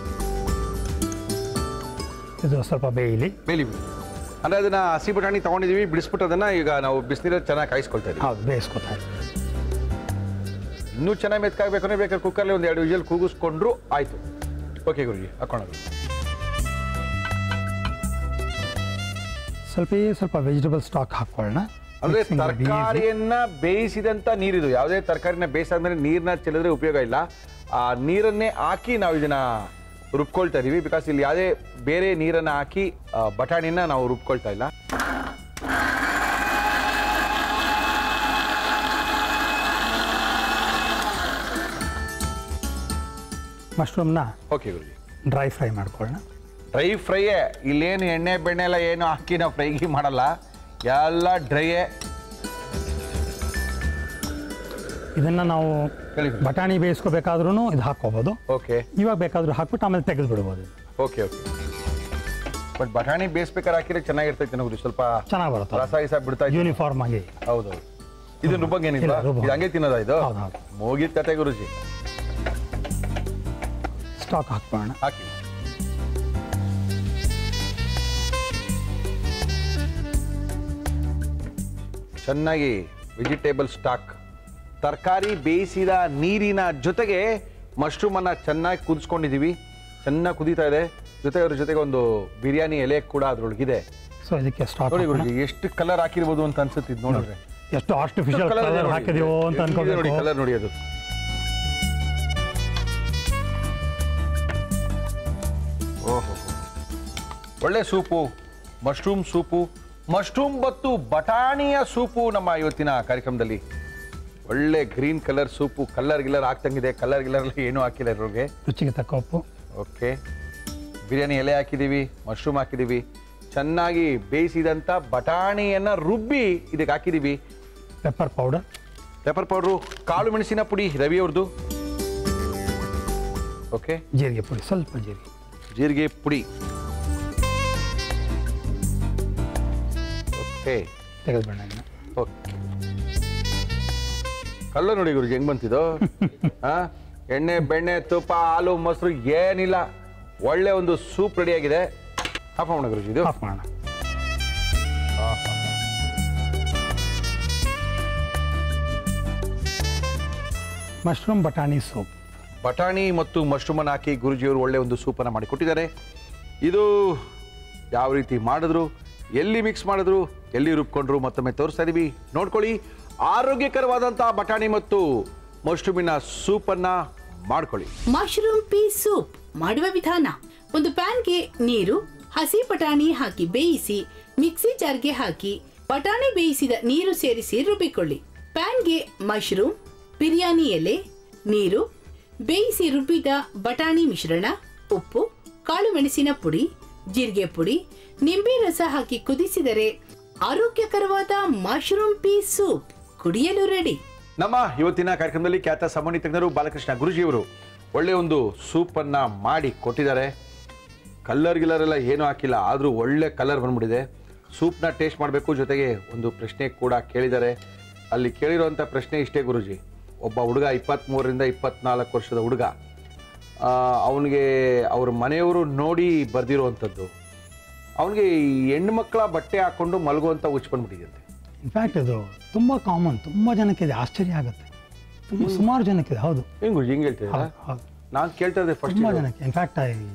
ಇದು ಸ್ವಲ್ಪ ಬೇಯಲಿ. ಅಂದ್ರೆ ಅದನ್ನ ಹಸಿ ಬಟಾಣಿ ತಗೊಂಡಿದೀವಿ, ಬಿಡಿಸ್ಬಿಟ್ಟು ಅದನ್ನ ಈಗ ನಾವು ಬಿಸಿನೀರಲ್ಲಿ ಚೆನ್ನಾಗಿ ಕಾಯಿಸ್ಕೊಳ್ತಾ ಇದ್ದೀವಿ. ಹೌದು, ಬೇಯಿಸ್ಕೊತಾ ಇದ್ದೀವಿ. ಇನ್ನೂ ಚೆನ್ನಾಗಿ ಮೆತ್ಕಾಗಬೇಕು ಅಂದ್ರೆ ಬೇಕಾದ್ರೆ ಕುಕ್ಕರ್ಲಿ ಒಂದು 2 ವಿಷಲ್ ಕೂಗಿಸ್ಕೊಂಡ್ರು ಆಯ್ತು. ಓಕೆ ಗುರುಜಿ, ಹಾಕೋಣ. ಸ್ವಲ್ಪ ವೆಜಿಟೇಬಲ್ ಸ್ಟಾಕ್ ಹಾಕೊಳ್ಳೋಣ. ಅಂದ್ರೆ ತರಕಾರಿಯನ್ನ ಬೇಯಿಸಿದಂತ ನೀರಿದು. ಯಾವುದೇ ತರಕಾರಿನ ಬೇಯಿಸಾದ್ಮೇಲೆ ನೀರನ್ನ ಚೆಲ್ಲಿದ್ರೆ ಉಪಯೋಗ ಇಲ್ಲ. ಆ ನೀರನ್ನೇ ಹಾಕಿ ನಾವು ಇದನ್ನ ರುಬ್ಕೊಳ್ತಾ ಇದೀವಿ. ಬಿಕಾಸ್ ಇಲ್ಲಿ ಯಾವುದೇ ಬೇರೆ ನೀರನ್ನ ಹಾಕಿ ಬಟಾಣಿನ ನಾವು ರುಬ್ಕೊಳ್ತಾ ಇಲ್ಲ. ಮಶ್ರೂಮ್ನ ಓಕೆ ಗುರುಜಿ, ಡ್ರೈ ಫ್ರೈ ಮಾಡ್ಕೊಳ್ಳೋಣ. ಡ್ರೈ ಫ್ರೈಯೇ. ಇಲ್ಲೇನು ಎಣ್ಣೆ ಬೆಣ್ಣೆ ಎಲ್ಲ ಏನು ಹಾಕಿ ನಾವು ಫ್ರೈಗಿ ಮಾಡಲ್ಲ, ಎಲ್ಲ ಡ್ರೈಯೇ. ಇದನ್ನ ನಾವು ಬಟಾಣಿ ಬೇಯಿಸ್ಕೋಬೇಕಾದ್ರೂ ಇದು ಹಾಕೋಬಹುದು. ಓಕೆ, ಇವಾಗ ಬೇಕಾದ್ರೂ ಹಾಕ್ಬಿಟ್ಟು ಆಮೇಲೆ ತೆಗೆದು ಬಿಡ್ಬೋದು. Okay okay. ಬಟ್ ಬಟಾಣಿ ಬೇಯಿಸ್ಬೇಕಾದ್ರೆ ಹಾಕಿದ್ರೆ ಚೆನ್ನಾಗಿರ್ತೈತೆ ಗುರುಜಿ. ಸ್ವಲ್ಪ ಚೆನ್ನಾಗಿ ಬರುತ್ತೆ, ರಸ ಗಿಸ ಬಿಡ್ತಾ ಯೂನಿಫಾರ್ಮ್ ಆಗಿ. ಹೌದೌದು. ಇದು ರುಬ್ಬಂಗೆ ಏನಿಲ್ಲ, ಇದು ಹಂಗೆ ತಿನ್ನೋದಾ ಇದು? ಮುಗಿದ ಕತೆ ಗುರುಜಿ. ಸ್ಟಾಕ್ ಹಾಕೋಣ. ಹಾಕಿ. ಚೆನ್ನಾಗಿ ವೆಜಿಟೇಬಲ್ ಸ್ಟಾಕ್, ತರಕಾರಿ ಬೇಯಿಸಿದ ನೀರಿನ ಜೊತೆಗೆ ಮಶ್ರೂಮ್ ಅನ್ನ ಚೆನ್ನಾಗಿ ಕುದಿಸ್ಕೊಂಡಿದೀವಿ. ಚೆನ್ನಾಗಿ ಕುದೀತಾ ಇದೆ. ಅದ್ರ ಜೊತೆಗೆ ಒಂದು ಬಿರಿಯಾನಿ ಎಲೆ ಕೂಡ ಅದ್ರೊಳಗಿದೆ. ಸೊ ಇದಕ್ಕೆ ಸ್ಟಾಕ್ ನೋಡಿ ಗುರುಜಿ, ಎಷ್ಟು ಕಲರ್ ಹಾಕಿರ್ಬೋದು ಅಂತ ಅನ್ಸುತ್ತೆ ಇದು ನೋಡಿದ್ರೆ. ಎಷ್ಟು ಆರ್ಟಿಫಿಷಿಯಲ್ ಕಲರ್ ಹಾಕಿದೀವೋ ಅಂತ ಅನ್ಕೋಬೇಕು. ನೋಡಿ ಕಲರ್ ನೋಡಿ ಅದು. ಓಹೋ, ಒಳ್ಳೆ ಸೂಪು, ಮಶ್ರೂಮ್ ಸೂಪು, ಮಶ್ರೂಮ್ ಮತ್ತು ಬಟಾಣಿಯ ಸೂಪು ನಮ್ಮ ಇವತ್ತಿನ ಕಾರ್ಯಕ್ರಮದಲ್ಲಿ. ಒಳ್ಳೆ ಗ್ರೀನ್ ಕಲರ್ ಸೂಪು. ಕಲರ್ ಹಾಕ್ತಂಗಿದೆ. ಕಲರ್ ಏನೂ ಹಾಕಿಲ್ಲ ಇದ್ರೊಳಗೆ. ರುಚಿಗೆ ತಕ್ಕ ಉಪ್ಪು. ಓಕೆ, ಬಿರಿಯಾನಿ ಎಲೆ ಹಾಕಿದ್ದೀವಿ, ಮಶ್ರೂಮ್ ಹಾಕಿದ್ದೀವಿ, ಚೆನ್ನಾಗಿ ಬೇಯಿಸಿದಂಥ ಬಟಾಣಿಯನ್ನು ರುಬ್ಬಿ ಇದಕ್ಕೆ ಹಾಕಿದ್ದೀವಿ. ಪೆಪ್ಪರ್ ಪೌಡ್ರು, ಕಾಳು ಮೆಣಸಿನ ಪುಡಿ ರವಿಯವ್ರದ್ದು. ಓಕೆ, ಜೀರಿಗೆ ಪುಡಿ, ಸ್ವಲ್ಪ ಜೀರಿಗೆ ಪುಡಿ. ಓಕೆ, ತೆಗೆದುಬಿಡೋಣ. ಓಕೆ, ಕಲ್ಲರ್ ನೋಡಿ ಗುರುಜಿ ಹೆಂಗ್ ಬಂತಿದ್ದು. ಎಣ್ಣೆ, ಬೆಣ್ಣೆ, ತುಪ್ಪ, ಹಾಲು, ಮೊಸರು ಏನಿಲ್ಲ. ಒಳ್ಳೆ ಒಂದು ಸೂಪ್ ರೆಡಿ ಆಗಿದೆ. ಆಫ್ ಮಾಡೋಣ ಗುರುಜಿ. ಇದು ಆಫ್ ಮಾಡೋಣ. ಮಶ್ರೂಮ್ ಬಟಾಣಿ ಸೂಪ್. ಬಟಾಣಿ ಮತ್ತು ಮಶ್ರೂಮ್ ಅನ್ನು ಹಾಕಿ ಗುರುಜಿಯವರು ಒಳ್ಳೆ ಒಂದು ಸೂಪನ್ನು ಮಾಡಿ ಕೊಟ್ಟಿದ್ದಾರೆ. ಇದು ಯಾವ ರೀತಿ ಮಾಡಿದ್ರು, ಎಲ್ಲಿ ಮಿಕ್ಸ್ ಮಾಡಿದ್ರು, ಎಲ್ಲಿ ರುಬ್ಕೊಂಡ್ರು ಮತ್ತೊಮ್ಮೆ ತೋರಿಸ್ತಾ ಇದೀವಿ. ನೋಡ್ಕೊಳ್ಳಿ. ಆರೋಗ್ಯಕರವಾದಂತಹ ಬಟಾಣಿ ಮತ್ತು ಮಶ್ರೂಮಿನ ಸೂಪನ್ನ ಮಾಡ್ಕೊಳ್ಳಿ. ಮಶ್ರೂಮ್ ಪೀಸ್ ಸೂಪ್ ಮಾಡುವ ವಿಧಾನ: ಒಂದು ಪ್ಯಾನ್ಗೆ ನೀರು, ಹಸಿ ಬಟಾಣಿ ಹಾಕಿ ಬೇಯಿಸಿ ಮಿಕ್ಸಿ ಜಾರ್ಗೆ ಹಾಕಿ ಬಟಾಣಿ ಬೇಯಿಸಿದ ನೀರು ಸೇರಿಸಿ ರುಬ್ಬಿಕೊಳ್ಳಿ. ಪ್ಯಾನ್ಗೆ ಮಶ್ರೂಮ್, ಬಿರಿಯಾನಿ ಎಲೆ, ನೀರು, ಬೇಯಿಸಿ ರುಬ್ಬಿದ ಬಟಾಣಿ ಮಿಶ್ರಣ, ಉಪ್ಪು, ಕಾಳು ಮೆಣಸಿನ ಪುಡಿ, ಜೀರಿಗೆ ಪುಡಿ, ನಿಂಬೆ ರಸ ಹಾಕಿ ಕುದಿಸಿದರೆ ಆರೋಗ್ಯಕರವಾದ ಮಶ್ರೂಮ್ ಪೀಸ್ ಸೂಪ್ ಕುಡಿಯಲು ರೆಡಿ. ನಮ್ಮ ಇವತ್ತಿನ ಕಾರ್ಯಕ್ರಮದಲ್ಲಿ ಖ್ಯಾತ ಸಮಣಿ ತಜ್ಞರು ಬಾಲಕೃಷ್ಣ ಗುರುಜಿಯವರು ಒಳ್ಳೆ ಒಂದು ಸೂಪನ್ನು ಮಾಡಿ ಕೊಟ್ಟಿದ್ದಾರೆ. ಕಲರ್ ಎಲ್ಲ ಏನೂ ಹಾಕಿಲ್ಲ, ಆದರೂ ಒಳ್ಳೆ ಕಲರ್ ಬಂದ್ಬಿಟ್ಟಿದೆ. ಸೂಪ್ನ ಟೇಸ್ಟ್ ಮಾಡಬೇಕು. ಜೊತೆಗೆ ಒಂದು ಪ್ರಶ್ನೆ ಕೂಡ ಕೇಳಿದ್ದಾರೆ. ಅಲ್ಲಿ ಕೇಳಿರುವಂಥ ಪ್ರಶ್ನೆ ಇಷ್ಟೇ ಗುರುಜಿ. ಒಬ್ಬ ಹುಡುಗ 23ರಿಂದ 24 ವರ್ಷದ ಹುಡುಗ, ಅವನಿಗೆ ಅವ್ರ ಮನೆಯವರು ನೋಡಿ ಬರೆದಿರುವಂಥದ್ದು, ಅವನಿಗೆ ಹೆಣ್ಮಕ್ಳ ಬಟ್ಟೆ ಹಾಕ್ಕೊಂಡು ಮಲಗುವಂಥ ಹುಚ್ಚು ಬಂದ್ಬಿಟ್ಟಿದೆ. ಇನ್ಫ್ಯಾಕ್ಟ್ ಇದು ತುಂಬ ಕಾಮನ್, ತುಂಬ ಜನಕ್ಕಿದೆ. ಆಶ್ಚರ್ಯ ಆಗುತ್ತೆ. ಸುಮಾರು ಜನಕ್ಕಿದೆ. ಹೌದು, ಹೆಂಗ್ ಗುರುಜಿ ಹಿಂಗೆ ಹೇಳ್ತಿದ್ದೀರಾ? ನಾನು ಕೇಳ್ತಾ ಇದ್ದೆ ಫಸ್ಟ್. ತುಂಬ ಜನಕ್ಕೆ. ಇನ್ಫ್ಯಾಕ್ಟ್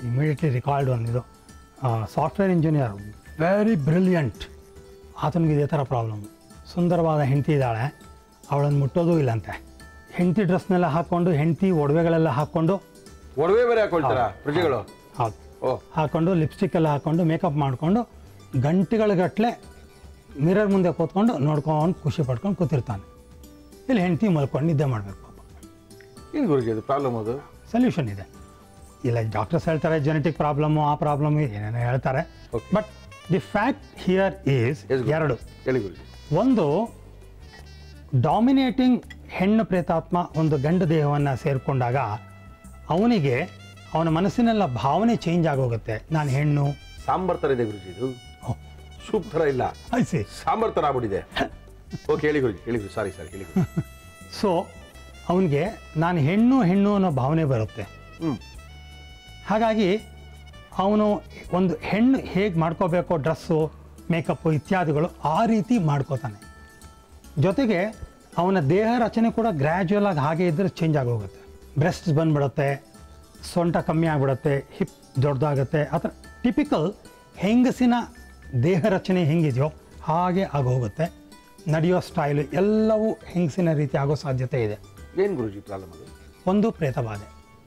ಇಮಿಡಿಯೇಟ್ಲಿ ರಿಕಾರ್ಡ್ ಒಂದು ಸಾಫ್ಟ್ವೇರ್ ಇಂಜಿನಿಯರ್, ವೆರಿ ಬ್ರಿಲಿಯಂಟ್. ಆತನಿಗೆ ಇದೇ ಥರ ಪ್ರಾಬ್ಲಮ್. ಸುಂದರವಾದ ಹೆಂಡತಿ ಇದ್ದಾಳೆ, ಅವಳನ್ನು ಮುಟ್ಟೋದು ಇಲ್ಲಂತೆ. ಹೆಂಡತಿ ಡ್ರೆಸ್ನೆಲ್ಲ ಹಾಕ್ಕೊಂಡು, ಹೆಂಡತಿ ಒಡವೆಗಳೆಲ್ಲ ಹಾಕ್ಕೊಂಡು, ಒಡವೆ ಬೇರೆ ಹಾಕೊಳ್ತಾರಾ ಪ್ರಜೆಗಳು? ಹೌದು, ಹಾಕ್ಕೊಂಡು ಲಿಪ್ಸ್ಟಿಕ್ ಎಲ್ಲ ಹಾಕ್ಕೊಂಡು ಮೇಕಪ್ ಮಾಡಿಕೊಂಡು ಗಂಟೆಗಳಗಟ್ಟಲೆ ಮಿರರ್ ಮುಂದೆ ಕೂತ್ಕೊಂಡು ನೋಡ್ಕೊಂಡು ಖುಷಿ ಪಡ್ಕೊಂಡು ಕೂತಿರ್ತಾನೆ. ಇಲ್ಲಿ ಹೆಂಡತಿ ಮಲ್ಕೊಂಡು ನಿದ್ದೆ ಮಾಡಬೇಕು ಪಾಪ. ಏನು ಗುರುಜಿ ಅದು ಪ್ರಾಬ್ಲಮ್? ಅದು ಸೊಲ್ಯೂಷನ್ ಇದೆ. ಇಲ್ಲ ಡಾಕ್ಟರ್ಸ್ ಹೇಳ್ತಾರೆ ಜೆನೆಟಿಕ್ ಪ್ರಾಬ್ಲಮ್ಮು, ಆ ಪ್ರಾಬ್ಲಮ್ ಏನೇನೋ ಹೇಳ್ತಾರೆ. But the fact here is ಎರಡು. ಹೇಳಿ ಗುರುಜಿ. ಒಂದು, ಡಾಮಿನೇಟಿಂಗ್ ಹೆಣ್ಣು ಪ್ರೇತಾತ್ಮ ಒಂದು ಗಂಡು ದೇಹವನ್ನು ಸೇರಿಕೊಂಡಾಗ ಅವನಿಗೆ ಅವನ ಮನಸ್ಸಿನೆಲ್ಲ ಭಾವನೆ ಚೇಂಜ್ ಆಗೋಗುತ್ತೆ. ನಾನು ಹೆಣ್ಣು. ಸಾಂಬಾರ್ ಥರ ಇದೆ ಗುರುಜಿ ಇದು, ಸೂಪ್ ಥರ ಇಲ್ಲ, ಐಸಿ ಸಾಂಬಾರ್ ಥರ ಆಗ್ಬಿಟ್ಟಿದೆ. ಓಕೆ, ಹೇಳಿ ಗುರುಜಿ, ಹೇಳಿ ಗುರುಜಿ, ಸಾರಿ ಹೇಳಿ ಗುರುಜಿ. ಸೊ ಅವನಿಗೆ ನಾನು ಹೆಣ್ಣು ಅನ್ನೋ ಭಾವನೆ ಬರುತ್ತೆ. ಹಾಗಾಗಿ ಅವನು ಒಂದು ಹೆಣ್ಣು ಹೇಗೆ ಮಾಡ್ಕೋಬೇಕೋ, ಡ್ರೆಸ್ಸು, ಮೇಕಪ್ಪು ಇತ್ಯಾದಿಗಳು ಆ ರೀತಿ ಮಾಡ್ಕೋತಾನೆ. ಜೊತೆಗೆ ಅವನ ದೇಹ ರಚನೆ ಕೂಡ ಗ್ರ್ಯಾಜುವಲ್ ಆಗಿ ಹಾಗೆ ಇದ್ದರೆ ಚೇಂಜ್ ಆಗೋಗುತ್ತೆ. ಬ್ರೆಸ್ಟ್ಸ್ ಬಂದ್ಬಿಡುತ್ತೆ, ಸೊಂಟ ಕಮ್ಮಿ ಆಗಿಬಿಡುತ್ತೆ, ಹಿಪ್ ದೊಡ್ಡದಾಗುತ್ತೆ. ಆ ಥರ ಟಿಪಿಕಲ್ ಹೆಂಗಸಿನ ದೇಹ ರಚನೆ ಹೆಂಗಿದೆಯೋ ಹಾಗೆ ಆಗೋಗುತ್ತೆ. ನಡೆಯೋ ಸ್ಟೈಲು ಎಲ್ಲವೂ ಹೆಂಗಸಿನ ರೀತಿ ಆಗೋ ಸಾಧ್ಯತೆ ಇದೆ. ಏನು ಗುರುಜಿ ಪ್ರಾಬ್ಲಮ್ ಅದು? ಒಂದು ಪ್ರೇತಬಾಧೆ.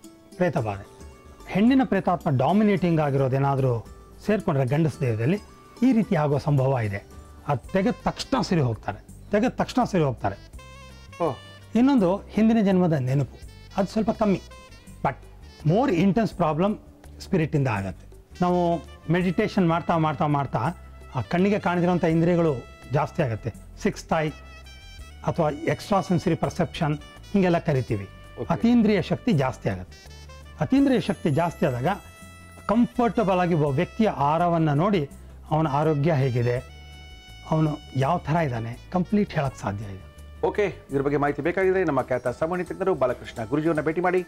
ಹೆಣ್ಣಿನ ಪ್ರೇತಾತ್ಮ ಡಾಮಿನೇಟಿಂಗ್ ಆಗಿರೋದೇನಾದರೂ ಸೇರಿಕೊಂಡ್ರೆ ಗಂಡಸ ದೇಹದಲ್ಲಿ ಈ ರೀತಿ ಆಗೋ ಸಂಭವ ಇದೆ. ಅದು ತೆಗೆದ ತಕ್ಷಣ ಸರಿ ಹೋಗ್ತಾರೆ. ಇನ್ನೊಂದು ಹಿಂದಿನ ಜನ್ಮದ ನೆನಪು, ಅದು ಸ್ವಲ್ಪ ಕಮ್ಮಿ. ಬಟ್ ಮೋರ್ ಇಂಟೆನ್ಸ್ ಪ್ರಾಬ್ಲಮ್ ಸ್ಪಿರಿಟಿಂದ ಆಗುತ್ತೆ. ನಾವು ಮೆಡಿಟೇಷನ್ ಮಾಡ್ತಾ ಆ ಕಣ್ಣಿಗೆ ಕಾಣದಿರೋಂಥ ಇಂದ್ರಿಯಗಳು ಜಾಸ್ತಿ ಆಗುತ್ತೆ. ಸಿಕ್ಸ್ತ್ ಐ ಅಥವಾ ಎಕ್ಸ್ಟ್ರಾ ಸೆನ್ಸರಿ ಪರ್ಸೆಪ್ಷನ್ ಹೀಗೆಲ್ಲ ಕರಿತೀವಿ. ಅತೀಂದ್ರಿಯ ಶಕ್ತಿ ಜಾಸ್ತಿ ಆಗುತ್ತೆ. ಅತೀಂದ್ರಿಯ ಶಕ್ತಿ ಜಾಸ್ತಿ ಆದಾಗ ಕಂಫರ್ಟಬಲ್ ಆಗಿ ಒಬ್ಬ ವ್ಯಕ್ತಿಯ ಆಹಾರವನ್ನು ನೋಡಿ ಅವನ ಆರೋಗ್ಯ ಹೇಗಿದೆ, ಅವನು ಯಾವ ಥರ ಇದ್ದಾನೆ ಕಂಪ್ಲೀಟ್ ಹೇಳಕ್ಕೆ ಸಾಧ್ಯ ಇದೆ. ಓಕೆ, ಇದ್ರ ಬಗ್ಗೆ ಮಾಹಿತಿ ಬೇಕಾಗಿದ್ರೆ ನಮ್ಮ ಖ್ಯಾತ ಸಂವಹನ ತಜ್ಞರು ಬಾಲಕೃಷ್ಣ ಗುರುಜಿಯವರನ್ನ ಭೇಟಿ ಮಾಡಿ.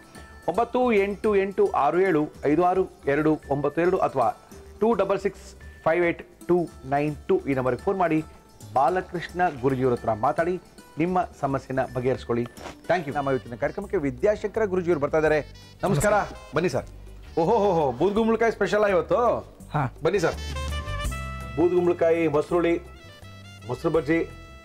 9886562292 ಅಥವಾ 26658292 ಈ ನಂಬರ್ಗೆ ಫೋನ್ ಮಾಡಿ ಬಾಲಕೃಷ್ಣ ಗುರುಜಿಯವರ ಹತ್ರ ಮಾತಾಡಿ ನಿಮ್ಮ ಸಮಸ್ಯೆನ ಬಗೆಹರಿಸ್ಕೊಳ್ಳಿ. Thank you. ನಮ್ಮ ಇವತ್ತಿನ ಕಾರ್ಯಕ್ರಮಕ್ಕೆ ವಿದ್ಯಾಶಂಕರ ಗುರುಜಿಯವರು ಬರ್ತಾ ಇದ್ದಾರೆ. ನಮಸ್ಕಾರ, ಬನ್ನಿ ಸರ್. ಓಹೋ ಬೂದ್ಗುಂಬಳಕಾಯಿ ಸ್ಪೆಷಲ್ ಇವತ್ತು. ಬನ್ನಿ ಸರ್. ಬೂದ್ಗುಂಬಳಕಾಯಿ, ಮೊಸರುಳಿ, ಮೊಸರು ಬಜ್ಜಿ,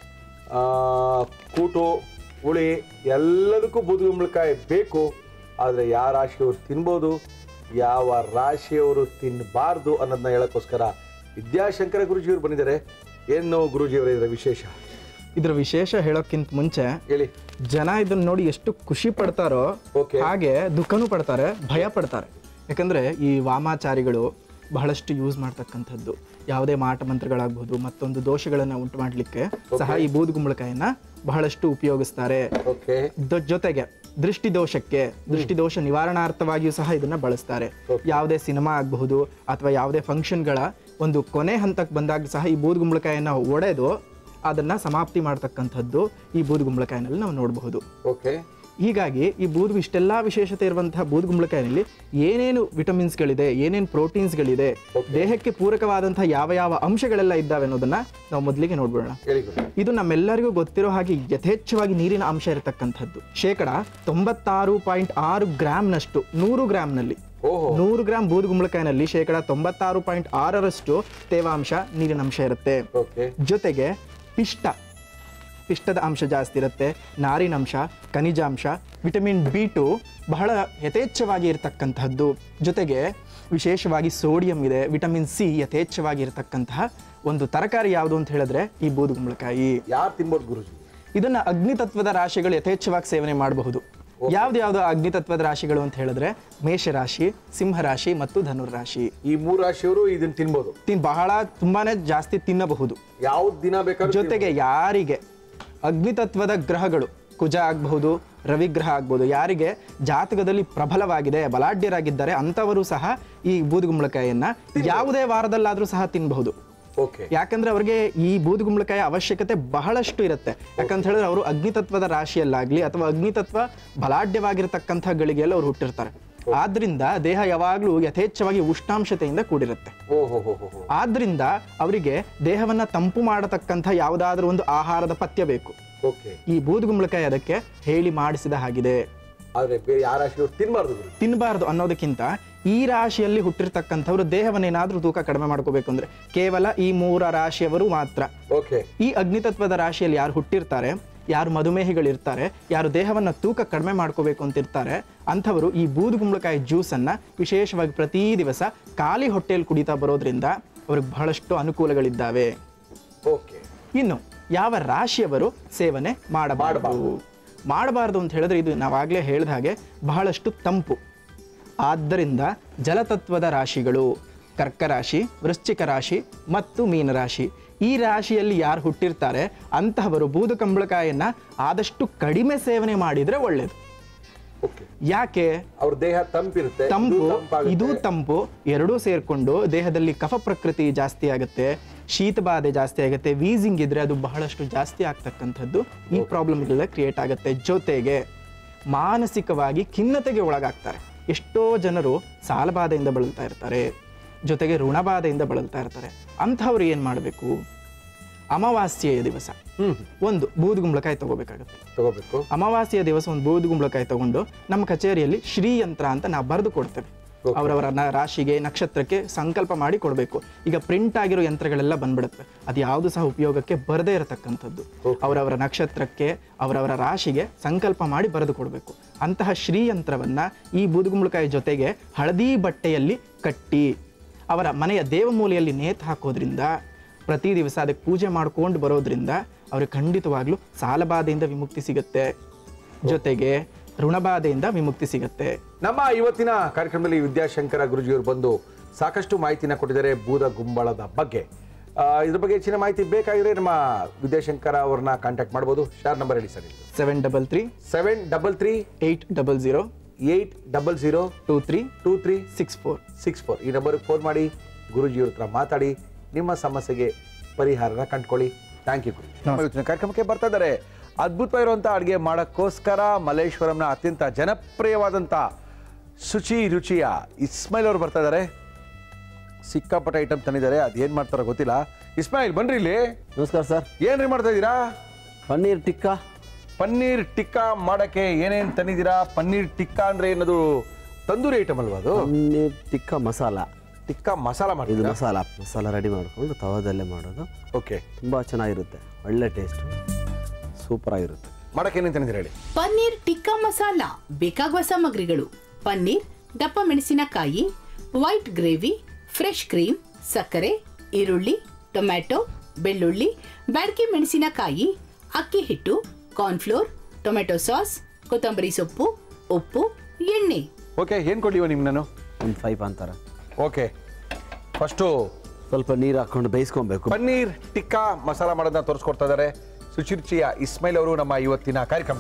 ಕೂಟು, ಹುಳಿ ಎಲ್ಲದಕ್ಕೂ ಬೂದ್ಗುಂಬಳಕಾಯಿ ಬೇಕು. ಆದರೆ ಯಾವ ರಾಶಿಯವರು ತಿನ್ಬೋದು, ಯಾವ ರಾಶಿಯವರು ತಿನ್ನಬಾರ್ದು ಅನ್ನೋದನ್ನ ಹೇಳೋಕ್ಕೋಸ್ಕರ ವಿದ್ಯಾಶಂಕರ ಗುರುಜಿಯವರು ಬಂದಿದ್ದಾರೆ. ಏನು ಗುರುಜಿಯವರ ಇದರ ವಿಶೇಷ? ಇದರ ವಿಶೇಷ ಹೇಳೋಕ್ಕಿಂತ ಮುಂಚೆ ಹೇಳಿ. ಜನ ಇದನ್ನ ನೋಡಿ ಎಷ್ಟು ಖುಷಿ ಪಡ್ತಾರೋ ಹಾಗೆ ದುಃಖನೂ ಪಡ್ತಾರೆ, ಭಯ ಪಡ್ತಾರೆ. ಯಾಕಂದ್ರೆ ಈ ವಾಮಾಚಾರಿಗಳು ಬಹಳಷ್ಟು ಯೂಸ್ ಮಾಡ್ತಕ್ಕಂಥದ್ದು ಯಾವುದೇ ಮಾಟ ಮಂತ್ರಗಳಾಗಬಹುದು, ಮತ್ತೊಂದು ದೋಷಗಳನ್ನ ಉಂಟು ಮಾಡಲಿಕ್ಕೆ ಸಹ ಈ ಬೂದುಗುಂಬಳಕಾಯಿಯನ್ನ ಬಹಳಷ್ಟು ಉಪಯೋಗಿಸ್ತಾರೆ. ಜೊತೆಗೆ ದೃಷ್ಟಿದೋಷ ನಿವಾರಣಾರ್ಥವಾಗಿಯೂ ಸಹ ಇದನ್ನ ಬಳಸ್ತಾರೆ. ಯಾವುದೇ ಸಿನಿಮಾ ಆಗಬಹುದು ಅಥವಾ ಯಾವುದೇ ಫಂಕ್ಷನ್ಗಳ ಒಂದು ಕೊನೆ ಹಂತಕ್ಕೆ ಬಂದಾಗ ಸಹ ಈ ಬೂದುಗುಂಬಳಕಾಯಿಯನ್ನ ಒಡೆದು ಅದನ್ನ ಸಮಾಪ್ತಿ ಮಾಡ್ತಕ್ಕಂಥದ್ದು ಈ ಬೂದುಗುಂಬಳಕಾಯಿನಲ್ಲಿ ನಾವು ನೋಡಬಹುದು. ಹೀಗಾಗಿ ಈ ಇಷ್ಟೆಲ್ಲಾ ವಿಶೇಷತೆ ಇರುವಂತಹ ಬೂದುಗುಂಬಳಕಾಯಿನಲ್ಲಿ ಏನೇನು ವಿಟಮಿನ್ಸ್ಗಳಿದೆ, ಏನೇನು ಪ್ರೋಟೀನ್ಸ್ಗಳಿದೆ, ದೇಹಕ್ಕೆ ಪೂರಕವಾದಂತಹ ಯಾವ ಅಂಶಗಳೆಲ್ಲ ಇದ್ದಾವೆ ಅನ್ನೋದನ್ನ ನಾವು ಮೊದಲಿಗೆ ನೋಡ್ಬಿಡೋಣ. ಇದು ನಮ್ಮೆಲ್ಲರಿಗೂ ಗೊತ್ತಿರೋ ಹಾಗೆ ಯಥೇಚ್ಛವಾಗಿ ನೀರಿನ ಅಂಶ ಇರತಕ್ಕಂಥದ್ದು. 96.6 ಗ್ರಾಮ್ನಷ್ಟು 100 ಗ್ರಾಮ್ನಲ್ಲಿ 100 ಗ್ರಾಮ್ ಬೂದುಗುಂಬಳಕಾಯಿನಲ್ಲಿ 96.6ರಷ್ಟು ತೇವಾಂಶ, ನೀರಿನ ಅಂಶ ಇರುತ್ತೆ. ಜೊತೆಗೆ ಪಿಷ್ಟದ ಅಂಶ ಜಾಸ್ತಿ ಇರುತ್ತೆ, ನಾರಿನಂಶ, ಖನಿಜಾಂಶ, ವಿಟಮಿನ್ B2 ಬಹಳ ಯಥೇಚ್ಛವಾಗಿ ಇರತಕ್ಕಂತಹದ್ದು. ಜೊತೆಗೆ ವಿಶೇಷವಾಗಿ ಸೋಡಿಯಂ ಇದೆ, ವಿಟಮಿನ್ C ಯಥೇಚ್ಛವಾಗಿ ಇರತಕ್ಕಂತಹ ಒಂದು ತರಕಾರಿ ಯಾವುದು ಅಂತ ಹೇಳಿದ್ರೆ ಈ ಬೂದುಗುಂಬಳಕಾಯಿ. ಯಾರು ತಿನ್ಬೋದು ಗುರುಜಿ? ಇದನ್ನ ಅಗ್ನಿತತ್ವದ ರಾಶಿಗಳು ಯಥೇಚ್ಛವಾಗಿ ಸೇವನೆ ಮಾಡಬಹುದು. ಯಾವ್ದು ಅಗ್ನಿತತ್ವದ ರಾಶಿಗಳು ಅಂತ ಹೇಳಿದ್ರೆ ಮೇಷರಾಶಿ, ಸಿಂಹರಾಶಿ ಮತ್ತು ಧನುರ್ರಾಶಿ. ಈ 3 ರಾಶಿಯವರು ಇದನ್ನ ತಿನ್ಬೋದು. ತುಂಬಾನೇ ಜಾಸ್ತಿ ತಿನ್ನಬಹುದು. ಯಾವ್ದು ದಿನ ಬೇಕಾದ್ರೂ. ಜೊತೆಗೆ ಯಾರಿಗೆ ಅಗ್ನಿತತ್ವದ ಗ್ರಹಗಳು ಕುಜ ಆಗಬಹುದು, ರವಿಗ್ರಹ ಆಗ್ಬಹುದು, ಯಾರಿಗೆ ಜಾತಕದಲ್ಲಿ ಪ್ರಬಲವಾಗಿದೆ, ಬಲಾಢ್ಯರಾಗಿದ್ದಾರೆ ಅಂತವರು ಸಹ ಈ ಬೂದುಗುಂಬಳಕಾಯಿಯನ್ನ ಯಾವುದೇ ವಾರದಲ್ಲಾದ್ರೂ ಸಹ ತಿನ್ನಬಹುದು. ಯಾಕಂದ್ರೆ ಅವ್ರಿಗೆ ಈ ಬೂದುಗುಂಬಳಕಾಯಿ ಅವಶ್ಯಕತೆ ಬಹಳಷ್ಟು ಇರುತ್ತೆ. ಯಾಕಂತ ಹೇಳಿದ್ರೆ ಅವರು ಅಗ್ನಿತತ್ವದ ರಾಶಿಯಲ್ಲಾಗ್ಲಿ ಅಥವಾ ಅಗ್ನಿತತ್ವ ಬಲಾಢ್ಯವಾಗಿರತಕ್ಕಂಥ ಗಳಿಗೆಲ್ಲ ಅವ್ರು ಹುಟ್ಟಿರ್ತಾರೆ. ಆದ್ರಿಂದ ದೇಹ ಯಾವಾಗ್ಲೂ ಯಥೇಚ್ಛವಾಗಿ ಉಷ್ಣಾಂಶತೆಯಿಂದ ಕೂಡಿರುತ್ತೆ. ಆದ್ರಿಂದ ಅವರಿಗೆ ದೇಹವನ್ನ ತಂಪು ಮಾಡತಕ್ಕಂಥ ಯಾವುದಾದ್ರೂ ಒಂದು ಆಹಾರದ ಪಥ್ಯ ಬೇಕು. ಈ ಬೂದುಗುಂಬಳಕಾಯಿ ಅದಕ್ಕೆ ಹೇಳಿ ಮಾಡಿಸಿದ ಹಾಗಿದೆ. ಆದ್ರೆ ಬೇರೆ ಯಾವ ರಾಶಿಯವರು ತಿನ್ನಬಾರ್ದು ಅನ್ನೋದಕ್ಕಿಂತ ಈ ರಾಶಿಯಲ್ಲಿ ಹುಟ್ಟಿರ್ತಕ್ಕಂಥವ್ರು ದೇಹವನ್ನೇನಾದ್ರೂ ತೂಕ ಕಡಿಮೆ ಮಾಡ್ಕೋಬೇಕು ಅಂದ್ರೆ ಕೇವಲ ಈ 3 ರಾಶಿಯವರು ಮಾತ್ರ. ಓಕೆ. ಈ ಅಗ್ನಿತತ್ವದ ರಾಶಿಯಲ್ಲಿ ಯಾರು ಹುಟ್ಟಿರ್ತಾರೆ, ಯಾರು ಮಧುಮೇಹಿಗಳಿರ್ತಾರೆ, ಯಾರು ದೇಹವನ್ನ ತೂಕ ಕಡಿಮೆ ಮಾಡ್ಕೋಬೇಕು ಅಂತಿರ್ತಾರೆ, ಅಂಥವರು ಈ ಬೂದುಗುಂಬಳಕಾಯಿ ಜ್ಯೂಸನ್ನ ವಿಶೇಷವಾಗಿ ಪ್ರತಿ ದಿವಸ ಖಾಲಿ ಹೊಟ್ಟೆಯಲ್ಲಿ ಕುಡಿತಾ ಬರೋದ್ರಿಂದ ಅವ್ರಿಗೆ ಬಹಳಷ್ಟು ಅನುಕೂಲಗಳಿದ್ದಾವೆ. ಓಕೆ. ಇನ್ನು ಯಾವ ರಾಶಿಯವರು ಸೇವನೆ ಮಾಡಬಾರದು ಅಂತ ಹೇಳಿದ್ರೆ, ಇದು ನಾವಾಗಲೇ ಹೇಳಿದ ಹಾಗೆ ಬಹಳಷ್ಟು ತಂಪು. ಆದ್ದರಿಂದ ಜಲತತ್ವದ ರಾಶಿಗಳು ಕರ್ಕ ರಾಶಿ, ವೃಶ್ಚಿಕ ರಾಶಿ ಮತ್ತು ಮೀನರಾಶಿ, ಈ ರಾಶಿಯಲ್ಲಿ ಯಾರು ಹುಟ್ಟಿರ್ತಾರೆ ಅಂತಹವರು ಬೂದುಕಂಬಳಕಾಯಿಯನ್ನ ಆದಷ್ಟು ಕಡಿಮೆ ಸೇವನೆ ಮಾಡಿದ್ರೆ ಒಳ್ಳೇದು. ಯಾಕೆ? ಅವ್ರ ದೇಹ ತಂಪಿರುತ್ತೆ, ಇದು ತಂಪು ಎರಡೂ ಸೇರ್ಕೊಂಡು ದೇಹದಲ್ಲಿ ಕಫ ಪ್ರಕೃತಿ ಜಾಸ್ತಿ ಆಗುತ್ತೆ, ಶೀತ ಬಾಧೆ ಜಾಸ್ತಿ ಆಗುತ್ತೆ, ವೀಸಿಂಗ್ ಇದ್ರೆ ಅದು ಬಹಳಷ್ಟು ಜಾಸ್ತಿ ಆಗ್ತಕ್ಕಂಥದ್ದು ಈ ಪ್ರಾಬ್ಲಮ್ಗಳೆಲ್ಲ ಕ್ರಿಯೇಟ್ ಆಗುತ್ತೆ. ಜೊತೆಗೆ ಮಾನಸಿಕವಾಗಿ ಖಿನ್ನತೆಗೆ ಒಳಗಾಗ್ತಾರೆ. ಎಷ್ಟೋ ಜನರು ಸಾಲಬಾಧೆಯಿಂದ ಬಳಲ್ತಾ ಇರ್ತಾರೆ, ಜೊತೆಗೆ ಋಣಬಾಧೆಯಿಂದ ಬಳಲ್ತಾ ಇರ್ತಾರೆ. ಅಂಥವ್ರು ಏನ್ ಮಾಡಬೇಕು? ಅಮಾವಾಸ್ಯೆಯ ದಿವಸ ಒಂದು ಬೂದುಗುಂಬಳಕಾಯಿ ತಗೋಬೇಕು. ಅಮಾವಾಸ್ಯೆಯ ದಿವಸ ಒಂದು ಬೂದುಗುಂಬಳಕಾಯಿ ತಗೊಂಡು ನಮ್ಮ ಕಚೇರಿಯಲ್ಲಿ ಶ್ರೀಯಂತ್ರ ಅಂತ ನಾವು ಬರೆದು ಕೊಡ್ತೇವೆ. ಅವರವರ ರಾಶಿಗೆ ನಕ್ಷತ್ರಕ್ಕೆ ಸಂಕಲ್ಪ ಮಾಡಿ ಕೊಡಬೇಕು. ಈಗ ಪ್ರಿಂಟ್ ಆಗಿರೋ ಯಂತ್ರಗಳೆಲ್ಲ ಬಂದ್ಬಿಡುತ್ತೆ, ಅದು ಯಾವುದು ಸಹ ಉಪಯೋಗಕ್ಕೆ ಬರದೇ ಇರತಕ್ಕಂಥದ್ದು. ಅವರವರ ನಕ್ಷತ್ರಕ್ಕೆ ಅವರವರ ರಾಶಿಗೆ ಸಂಕಲ್ಪ ಮಾಡಿ ಬರೆದು ಕೊಡಬೇಕು. ಅಂತಹ ಶ್ರೀಯಂತ್ರವನ್ನ ಈ ಬೂದುಗುಂಬಳಕಾಯಿ ಜೊತೆಗೆ ಹಳದಿ ಬಟ್ಟೆಯಲ್ಲಿ ಕಟ್ಟಿ ಅವರ ಮನೆಯ ದೇವಮೂಲೆಯಲ್ಲಿ ನೇತು ಹಾಕೋದ್ರಿಂದ, ಪ್ರತಿ ದಿವಸ ಅದಕ್ಕೆ ಪೂಜೆ ಮಾಡ್ಕೊಂಡು ಬರೋದ್ರಿಂದ ಅವ್ರಿಗೆ ಖಂಡಿತವಾಗ್ಲೂ ಸಾಲಬಾಧೆಯಿಂದ ವಿಮುಕ್ತಿ ಸಿಗುತ್ತೆ, ಜೊತೆಗೆ ಋಣಬಾಧೆಯಿಂದ ವಿಮುಕ್ತಿ ಸಿಗುತ್ತೆ. ನಮ್ಮ ಇವತ್ತಿನ ಕಾರ್ಯಕ್ರಮದಲ್ಲಿ ವಿದ್ಯಾಶಂಕರ ಗುರುಜಿಯವರು ಬಂದು ಸಾಕಷ್ಟು ಮಾಹಿತಿನ ಕೊಟ್ಟಿದ್ದಾರೆ ಬೂದಗುಂಬಳದ ಬಗ್ಗೆ. ಇದ್ರ ಬಗ್ಗೆ ಹೆಚ್ಚಿನ ಮಾಹಿತಿ ಬೇಕಾಗಿದ್ರೆ ನಮ್ಮ ವಿದ್ಯಾಶಂಕರ ಅವ್ರನ್ನ ಕಾಂಟ್ಯಾಕ್ಟ್ ಮಾಡ್ಬೋದು. ಶಾರ್ ನಂಬರ್ ಹೇಳಿ ಸರ್. 733 800 2364 ಈ ನಂಬರ್ಗೆ ಫೋನ್ ಮಾಡಿ ಗುರುಜಿಯವ್ರ ಹತ್ರ ಮಾತಾಡಿ ನಿಮ್ಮ ಸಮಸ್ಯೆಗೆ ಪರಿಹಾರನ ಕಂಡುಕೊಳ್ಳಿ. Thank you. ನಮ್ಮ ಇವತ್ತಿನ ಕಾರ್ಯಕ್ರಮಕ್ಕೆ ಬರ್ತಾ ಇದ್ದಾರೆ ಅದ್ಭುತವಾಗಿರುವಂಥ ಅಡುಗೆ ಮಾಡೋಕ್ಕೋಸ್ಕರ ಮಲ್ಲೇಶ್ವರಂನ ಅತ್ಯಂತ ಜನಪ್ರಿಯವಾದಂಥ ಶುಚಿ ರುಚಿಯ ಇಸ್ಮಾಯಿಲ್ ಅವರು ಬರ್ತಾ ಇದ್ದಾರೆ. ಸಿಕ್ಕಾಪಟ್ಟೆ ಐಟಮ್ ತಂದಿದ್ದಾರೆ, ಅದೇನು ಮಾಡ್ತಾರೋ ಗೊತ್ತಿಲ್ಲ. ಇಸ್ಮಾಯಿಲ್ ಬನ್ರಿ ಇಲ್ಲಿ. ನಮಸ್ಕಾರ ಸರ್. ಏನ್ರಿ ಮಾಡ್ತಾ ಇದ್ದೀರಾ? ಪನ್ನೀರ್ ಟಿಕ್ಕಾ ಮಾಡೋಕ್ಕೆ ಏನೇನು ತಂದಿದ್ದೀರಾ? ಪನ್ನೀರ್ ಟಿಕ್ಕಾ ಅಂದರೆ ಏನದು ತಂದೂರಿ ಐಟಮ್ ಅಲ್ವಾ ಅದು? ಪನ್ನೀರ್ ಟಿಕ್ಕಾ ಮಸಾಲ ಮಾಡಿ. ಇದು ಮಸಾಲ ರೆಡಿ ಮಾಡಿಕೊಂಡು ತವಾದಲ್ಲೇ ಮಾಡೋದು. ಓಕೆ. ತುಂಬ ಚೆನ್ನಾಗಿರುತ್ತೆ, ಒಳ್ಳೆ ಟೇಸ್ಟ್, ಸೂಪರ್ ಆಗಿರುತ್ತೆ. ಮಾಡಕ್ಕೆ ಏನೇನು ತಂದಿದ್ದೀರಾ ಹೇಳಿ? ಪನ್ನೀರ್ ಟಿಕ್ಕಾ ಮಸಾಲ ಬೇಕಾಗುವ ಸಾಮಗ್ರಿಗಳು: ಪನ್ನೀರ್, ದಪ್ಪ ಮೆಣಸಿನಕಾಯಿ, ವೈಟ್ ಗ್ರೇವಿ, ಫ್ರೆಶ್ ಕ್ರೀಮ್, ಸಕ್ಕರೆ, ಈರುಳ್ಳಿ, ಟೊಮ್ಯಾಟೊ, ಬೆಳ್ಳುಳ್ಳಿ, ಬ್ಯಾಡಗಿ ಮೆಣಸಿನಕಾಯಿ, ಅಕ್ಕಿ ಹಿಟ್ಟು, ಕಾರ್ನ್ಫ್ಲೋರ್, ಟೊಮೆಟೊ ಸಾಸ್, ಕೊತ್ತಂಬರಿ ಸೊಪ್ಪು, ಉಪ್ಪು, ಎಣ್ಣೆ. ಓಕೆ. ಏನು ಕೊಡ್ಲಿವ ನಿಮ್ಗೆ ನಾನು? ಒಂದು 5 ಅಂತಾರ. ಓಕೆ. ಫಸ್ಟು ಸ್ವಲ್ಪ ನೀರು ಹಾಕೊಂಡು ಬೇಯಿಸ್ಕೊಬೇಕು. ಪನ್ನೀರ್ ಟಿಕ್ಕಾ ಮಸಾಲ ಮಾಡೋದನ್ನ ತೋರಿಸ್ಕೊಡ್ತಾ ಇದ್ದಾರೆ ಸುಚಿರುಚಿಯ ಇಸ್ಮಾಯಿಲ್ ಅವರು ನಮ್ಮ ಇವತ್ತಿನ ಕಾರ್ಯಕ್ರಮ.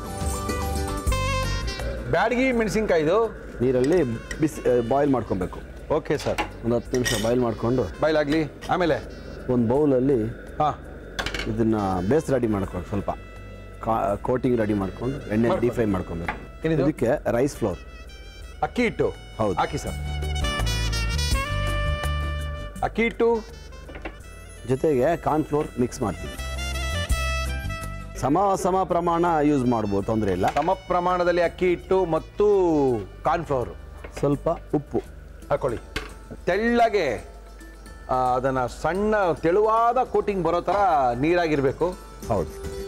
ಬ್ಯಾಡಗಿ ಮೆಣಸಿನ್ಕಾಯಿದು ನೀರಲ್ಲಿ ಬಾಯ್ಲ್ ಮಾಡ್ಕೊಬೇಕು. Okay sir. ಒಂದು 10 ನಿಮಿಷ ಬಾಯ್ಲ್ ಮಾಡಿಕೊಂಡು ಬಾಯ್ಲ್ ಆಗಲಿ. ಆಮೇಲೆ ಒಂದು ಬೌಲಲ್ಲಿ ಇದನ್ನ ಬೇಸ್ ರೆಡಿ ಮಾಡ್ಕೊಂಡು ಸ್ವಲ್ಪ ಕೋಟಿಂಗ್ ರೆಡಿ ಮಾಡ್ಕೊಂಡು ಎಣ್ಣೆ ಡೀಪ್ ಫ್ರೈ ಮಾಡ್ಕೊಬೇಕು. ಇದಕ್ಕೆ ರೈಸ್ ಫ್ಲೋರ್, ಅಕ್ಕಿ ಹಿಟ್ಟು. ಹೌದು, ಹಾಕಿ ಸರ್. ಅಕ್ಕಿ ಹಿಟ್ಟು ಜೊತೆಗೆ ಕಾರ್ನ್ಫ್ಲೋರ್ ಮಿಕ್ಸ್ ಮಾಡ್ತೀವಿ. ಸಮ ಪ್ರಮಾಣ ಯೂಸ್ ಮಾಡ್ಬೋದು, ತೊಂದರೆ ಇಲ್ಲ. ಸಮ ಪ್ರಮಾಣದಲ್ಲಿ ಅಕ್ಕಿ ಹಿಟ್ಟು ಮತ್ತು ಕಾರ್ನ್ಫ್ಲೋರ್, ಸ್ವಲ್ಪ ಉಪ್ಪು ಹಾಕೊಳ್ಳಿ. ತೆಳ್ಳಗೆ ಅದನ್ನು ಸಣ್ಣ ತೆಳುವಾದ ಕೋಟಿಂಗ್ ಬರೋ ಥರ ನೀರಾಗಿರಬೇಕು. ಹೌದು.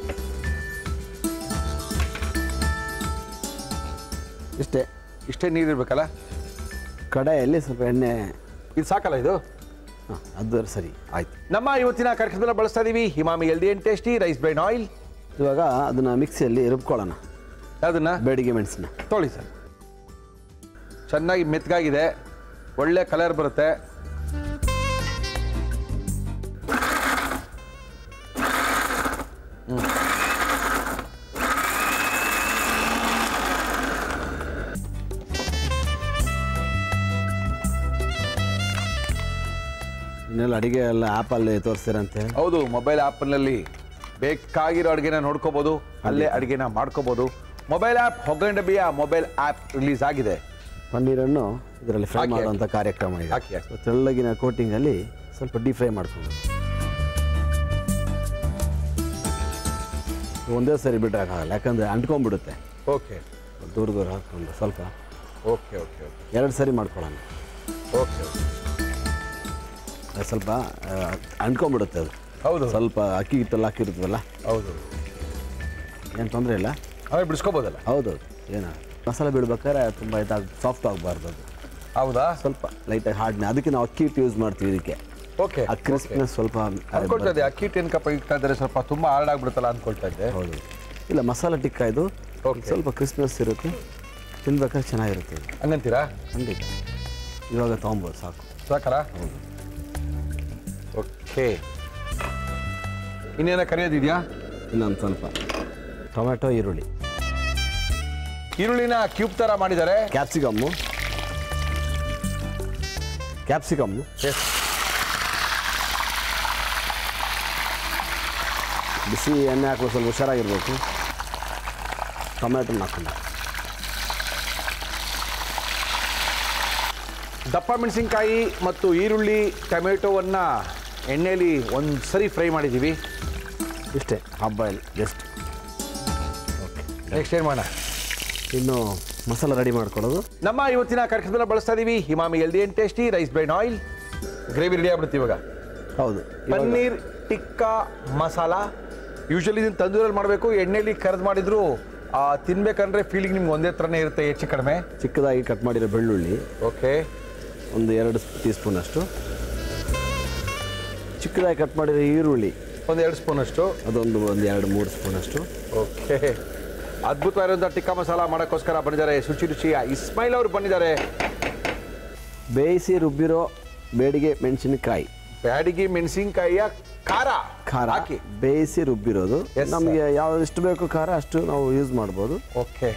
ಇಷ್ಟೇ ನೀರಿರ್ಬೇಕಲ್ಲ. ಕಡಾಯಲ್ಲಿ ಸ್ವಲ್ಪ ಎಣ್ಣೆ. ಇದು ಸಾಕಲ್ಲ ಇದು? ಹಾಂ, ಅದು ಸರಿ ಆಯ್ತು. ನಮ್ಮ ಇವತ್ತಿನ ಕಾರ್ಯಕ್ರಮದಲ್ಲಿ ಬಳಸ್ತಾ ಇದೀವಿ Emami healthy and tasty rice bran oil. ಇವಾಗ ಅದನ್ನ ಮಿಕ್ಸಿಯಲ್ಲಿ ರುಬ್ಕೊಳ್ಳೋಣ. ಅದನ್ನ ಬೇಡಿಗೆ ಮೆಣಸನ್ನ ತೊಳಿ ಸರ್. ಚೆನ್ನಾಗಿ ಮೆತ್ತಗಾಗಿದೆ, ಒಳ್ಳೆ ಕಲರ್ ಬರುತ್ತೆ. ಇನ್ನೆಲ್ಲ ಅಡುಗೆ ಎಲ್ಲ ಆ್ಯಪಲ್ಲಿ ತೋರಿಸ್ತೀರಂತೆ. ಹೌದು, ಮೊಬೈಲ್ ಆ್ಯಪ್ನಲ್ಲಿ ಬೇಕಾಗಿರೋ ಅಡುಗೆನ ನೋಡ್ಕೋಬೋದು, ಅಲ್ಲೇ ಅಡುಗೆನ ಮಾಡ್ಕೋಬೋದು. ಮೊಬೈಲ್ ಆ್ಯಪ್ ಹೊಗಂಡಬಿಯ ಮೊಬೈಲ್ ಆ್ಯಪ್ ರಿಲೀಸ್ ಆಗಿದೆ. ಪನ್ನೀರನ್ನು ಇದರಲ್ಲಿ ಫ್ರೈ ಮಾಡುವಂಥ ಕಾರ್ಯಕ್ರಮ ಇದೆ. ತೆಳ್ಳಗಿನ ಕೋಟಿಂಗಲ್ಲಿ ಸ್ವಲ್ಪ ಡೀಪ್ ಫ್ರೈ ಮಾಡ್ಕೊಂಡು ಒಂದೇ ಸರಿ ಬಿಟ್ಟರೆ ಆಗಲ್ಲ, ಯಾಕಂದರೆ ಅಂಟ್ಕೊಂಡ್ಬಿಡುತ್ತೆ. ಓಕೆ. ದೂರ ಹಾಕ್ಕೊಂಡು ಸ್ವಲ್ಪ. ಓಕೆ ಓಕೆ ಓಕೆ 2 ಸರಿ ಮಾಡ್ಕೊಳ್ಳೋಣ. ಓಕೆ ಸ್ವಲ್ಪ ಅಂಟ್ಕೊಂಡ್ಬಿಡುತ್ತೆ ಅದು. ಹೌದು ಸ್ವಲ್ಪ ಅಕ್ಕಿ ಹಿಟ್ಟೆಲ್ಲ ಹಾಕಿರುತ್ತವಲ್ಲ, ಹೌದು, ಏನು ತೊಂದರೆ ಇಲ್ಲ. ಆಮೇಲೆ ಬಿಡಿಸ್ಕೋಬೋದಲ್ಲ. ಹೌದೌದು, ಏನು ಮಸಾಲೆ ಬಿಡ್ಬೇಕಾದ್ರೆ ತುಂಬ ಸಾಫ್ಟ್ ಆಗಬಾರ್ದು ಅದು, ಹೌದಾ? ಸ್ವಲ್ಪ ಲೈಟಾಗಿ ಹಾರ್ಡ್ನೆ. ಅದಕ್ಕೆ ನಾವು ಅಕ್ಕಿ ಹಿಟ್ಟು ಯೂಸ್ ಮಾಡ್ತೀವಿ ಇದಕ್ಕೆ. ಓಕೆ, ಆ ಕ್ರಿಸ್ಪ್ನೆಸ್ ಸ್ವಲ್ಪ ಅನ್ಕೊಳ್ತಾ ಇದ್ದೆ ಅಕ್ಕಿ ಹಿಟ್ಟು ಏನಕ್ಕಪ್ಪ ಇಡ್ತಾ ಇದ್ದಾರೆ, ಸ್ವಲ್ಪ ತುಂಬ ಹಾರ್ಡ್ ಆಗ್ಬಿಡುತ್ತಲ್ಲ ಅಂದ್ಕೊಳ್ತಾ ಇದ್ದೆ. ಹೌದು, ಇಲ್ಲ ಮಸಾಲೆ ಟಿಕ್ಕ ಇದು Okay. ಸ್ವಲ್ಪ ಕ್ರಿಸ್ಪ್ನೆಸ್ ಇರುತ್ತೆ, ತಿನ್ಬೇಕಾದ್ರೆ ಚೆನ್ನಾಗಿರುತ್ತೆ ಇದು. ಹಂಗಂತೀರಾ? ಖಂಡಿತ. ಇವಾಗ ತೊಗೊಂಬೋದು ಸಾಕು. ಸಾಕಲ್ಲ? ಹೌದು. ಓಕೆ, ಇನ್ನೇನ ಕರಿಯೋದಿದೆಯಾ? ಇನ್ನೊಂದು ಸ್ವಲ್ಪ ಟೊಮೆಟೊ, ಈರುಳ್ಳಿ, ಈರುಳ್ಳಿನ ಕ್ಯೂಬ್ ಥರ ಮಾಡಿದ್ದಾರೆ. ಕ್ಯಾಪ್ಸಿಕಮ್ಮು, ಎಸ್, ಬಿಸಿ ಎಣ್ಣೆ ಹಾಕಲು ಸ್ವಲ್ಪ ಹುಷಾರಾಗಿರ್ಬೇಕು. ಟೊಮೆಟೊನ ಹಾಕೊಂಡು ದಪ್ಪ ಮೆಣಸಿನ್ಕಾಯಿ ಮತ್ತು ಈರುಳ್ಳಿ ಟೊಮೆಟೊವನ್ನು ಎಣ್ಣೆಯಲ್ಲಿ ಒಂದು ಸರಿ ಫ್ರೈ ಮಾಡಿದ್ದೀವಿ. ಇಷ್ಟೇ, half boil just. Okay, next ಏನು ಮಾಡೋಣ? ಇನ್ನು ಮಸಾಲ ರೆಡಿ ಮಾಡ್ಕೊಳ್ಳೋದು. ನಮ್ಮ ಇವತ್ತಿನ ಕಾರ್ಯಕ್ರಮದಲ್ಲಿ ಬಳಸ್ತಾ ಇದ್ದೀವಿ Emami healthy and tasty rice bran oil. Gravy ready ಆಗ್ಬಿಡುತ್ತೆ ಇವಾಗ. ಹೌದು, ಪನ್ನೀರ್ ಟಿಕ್ಕಾ ಮಸಾಲ. ಯೂಶಲಿ ಇದನ್ನು ತಂದೂರಲ್ಲಿ ಮಾಡಬೇಕು, ಎಣ್ಣೆಯಲ್ಲಿ ಕರೆದು ಮಾಡಿದ್ರು ತಿನ್ಬೇಕಂದ್ರೆ ಫೀಲಿಂಗ್ ನಿಮ್ಗೆ ಒಂದೇ ಥರನೇ ಇರುತ್ತೆ, ಹೆಚ್ಚು ಕಡಿಮೆ. ಚಿಕ್ಕದಾಗಿ ಕಟ್ ಮಾಡಿರೋ ಬೆಳ್ಳುಳ್ಳಿ ಓಕೆ, ಒಂದು 2 ಟೀ ಸ್ಪೂನಷ್ಟು. ಚಿಕ್ಕದಾಗಿ ಕಟ್ ಮಾಡಿರೋ ಈರುಳ್ಳಿ ಒಂದು 2 ಸ್ಪೂನಷ್ಟು. ಅದೊಂದು 2-3 ಸ್ಪೂನಷ್ಟು. ಓಕೆ, ಅದ್ಭುತವಾಗಿರುವಂಥ ಟಿಕ್ಕಾ ಮಸಾಲ ಮಾಡೋಕ್ಕೋಸ್ಕರ ಬಂದಿದ್ದಾರೆ ರುಚಿಯ ಇಸ್ಮಾಯಿಲ್ ಅವರು ಬಂದಿದ್ದಾರೆ. ಬೇಯಿಸಿ ರುಬ್ಬಿರೋ ಬೇಡಿಗೆ ಮೆಣಸಿನಕಾಯಿ, ಬ್ಯಾಡಿಗೆ ಮೆಣಸಿನ್ಕಾಯಿಯ ಖಾರ ಹಾಕಿ ಬೇಯಿಸಿ ರುಬ್ಬಿರೋದು. Yes, ನಮಗೆ ಯಾವ್ದು ಎಷ್ಟು ಬೇಕು ಖಾರ ಅಷ್ಟು ನಾವು ಯೂಸ್ ಮಾಡ್ಬೋದು. ಓಕೆ,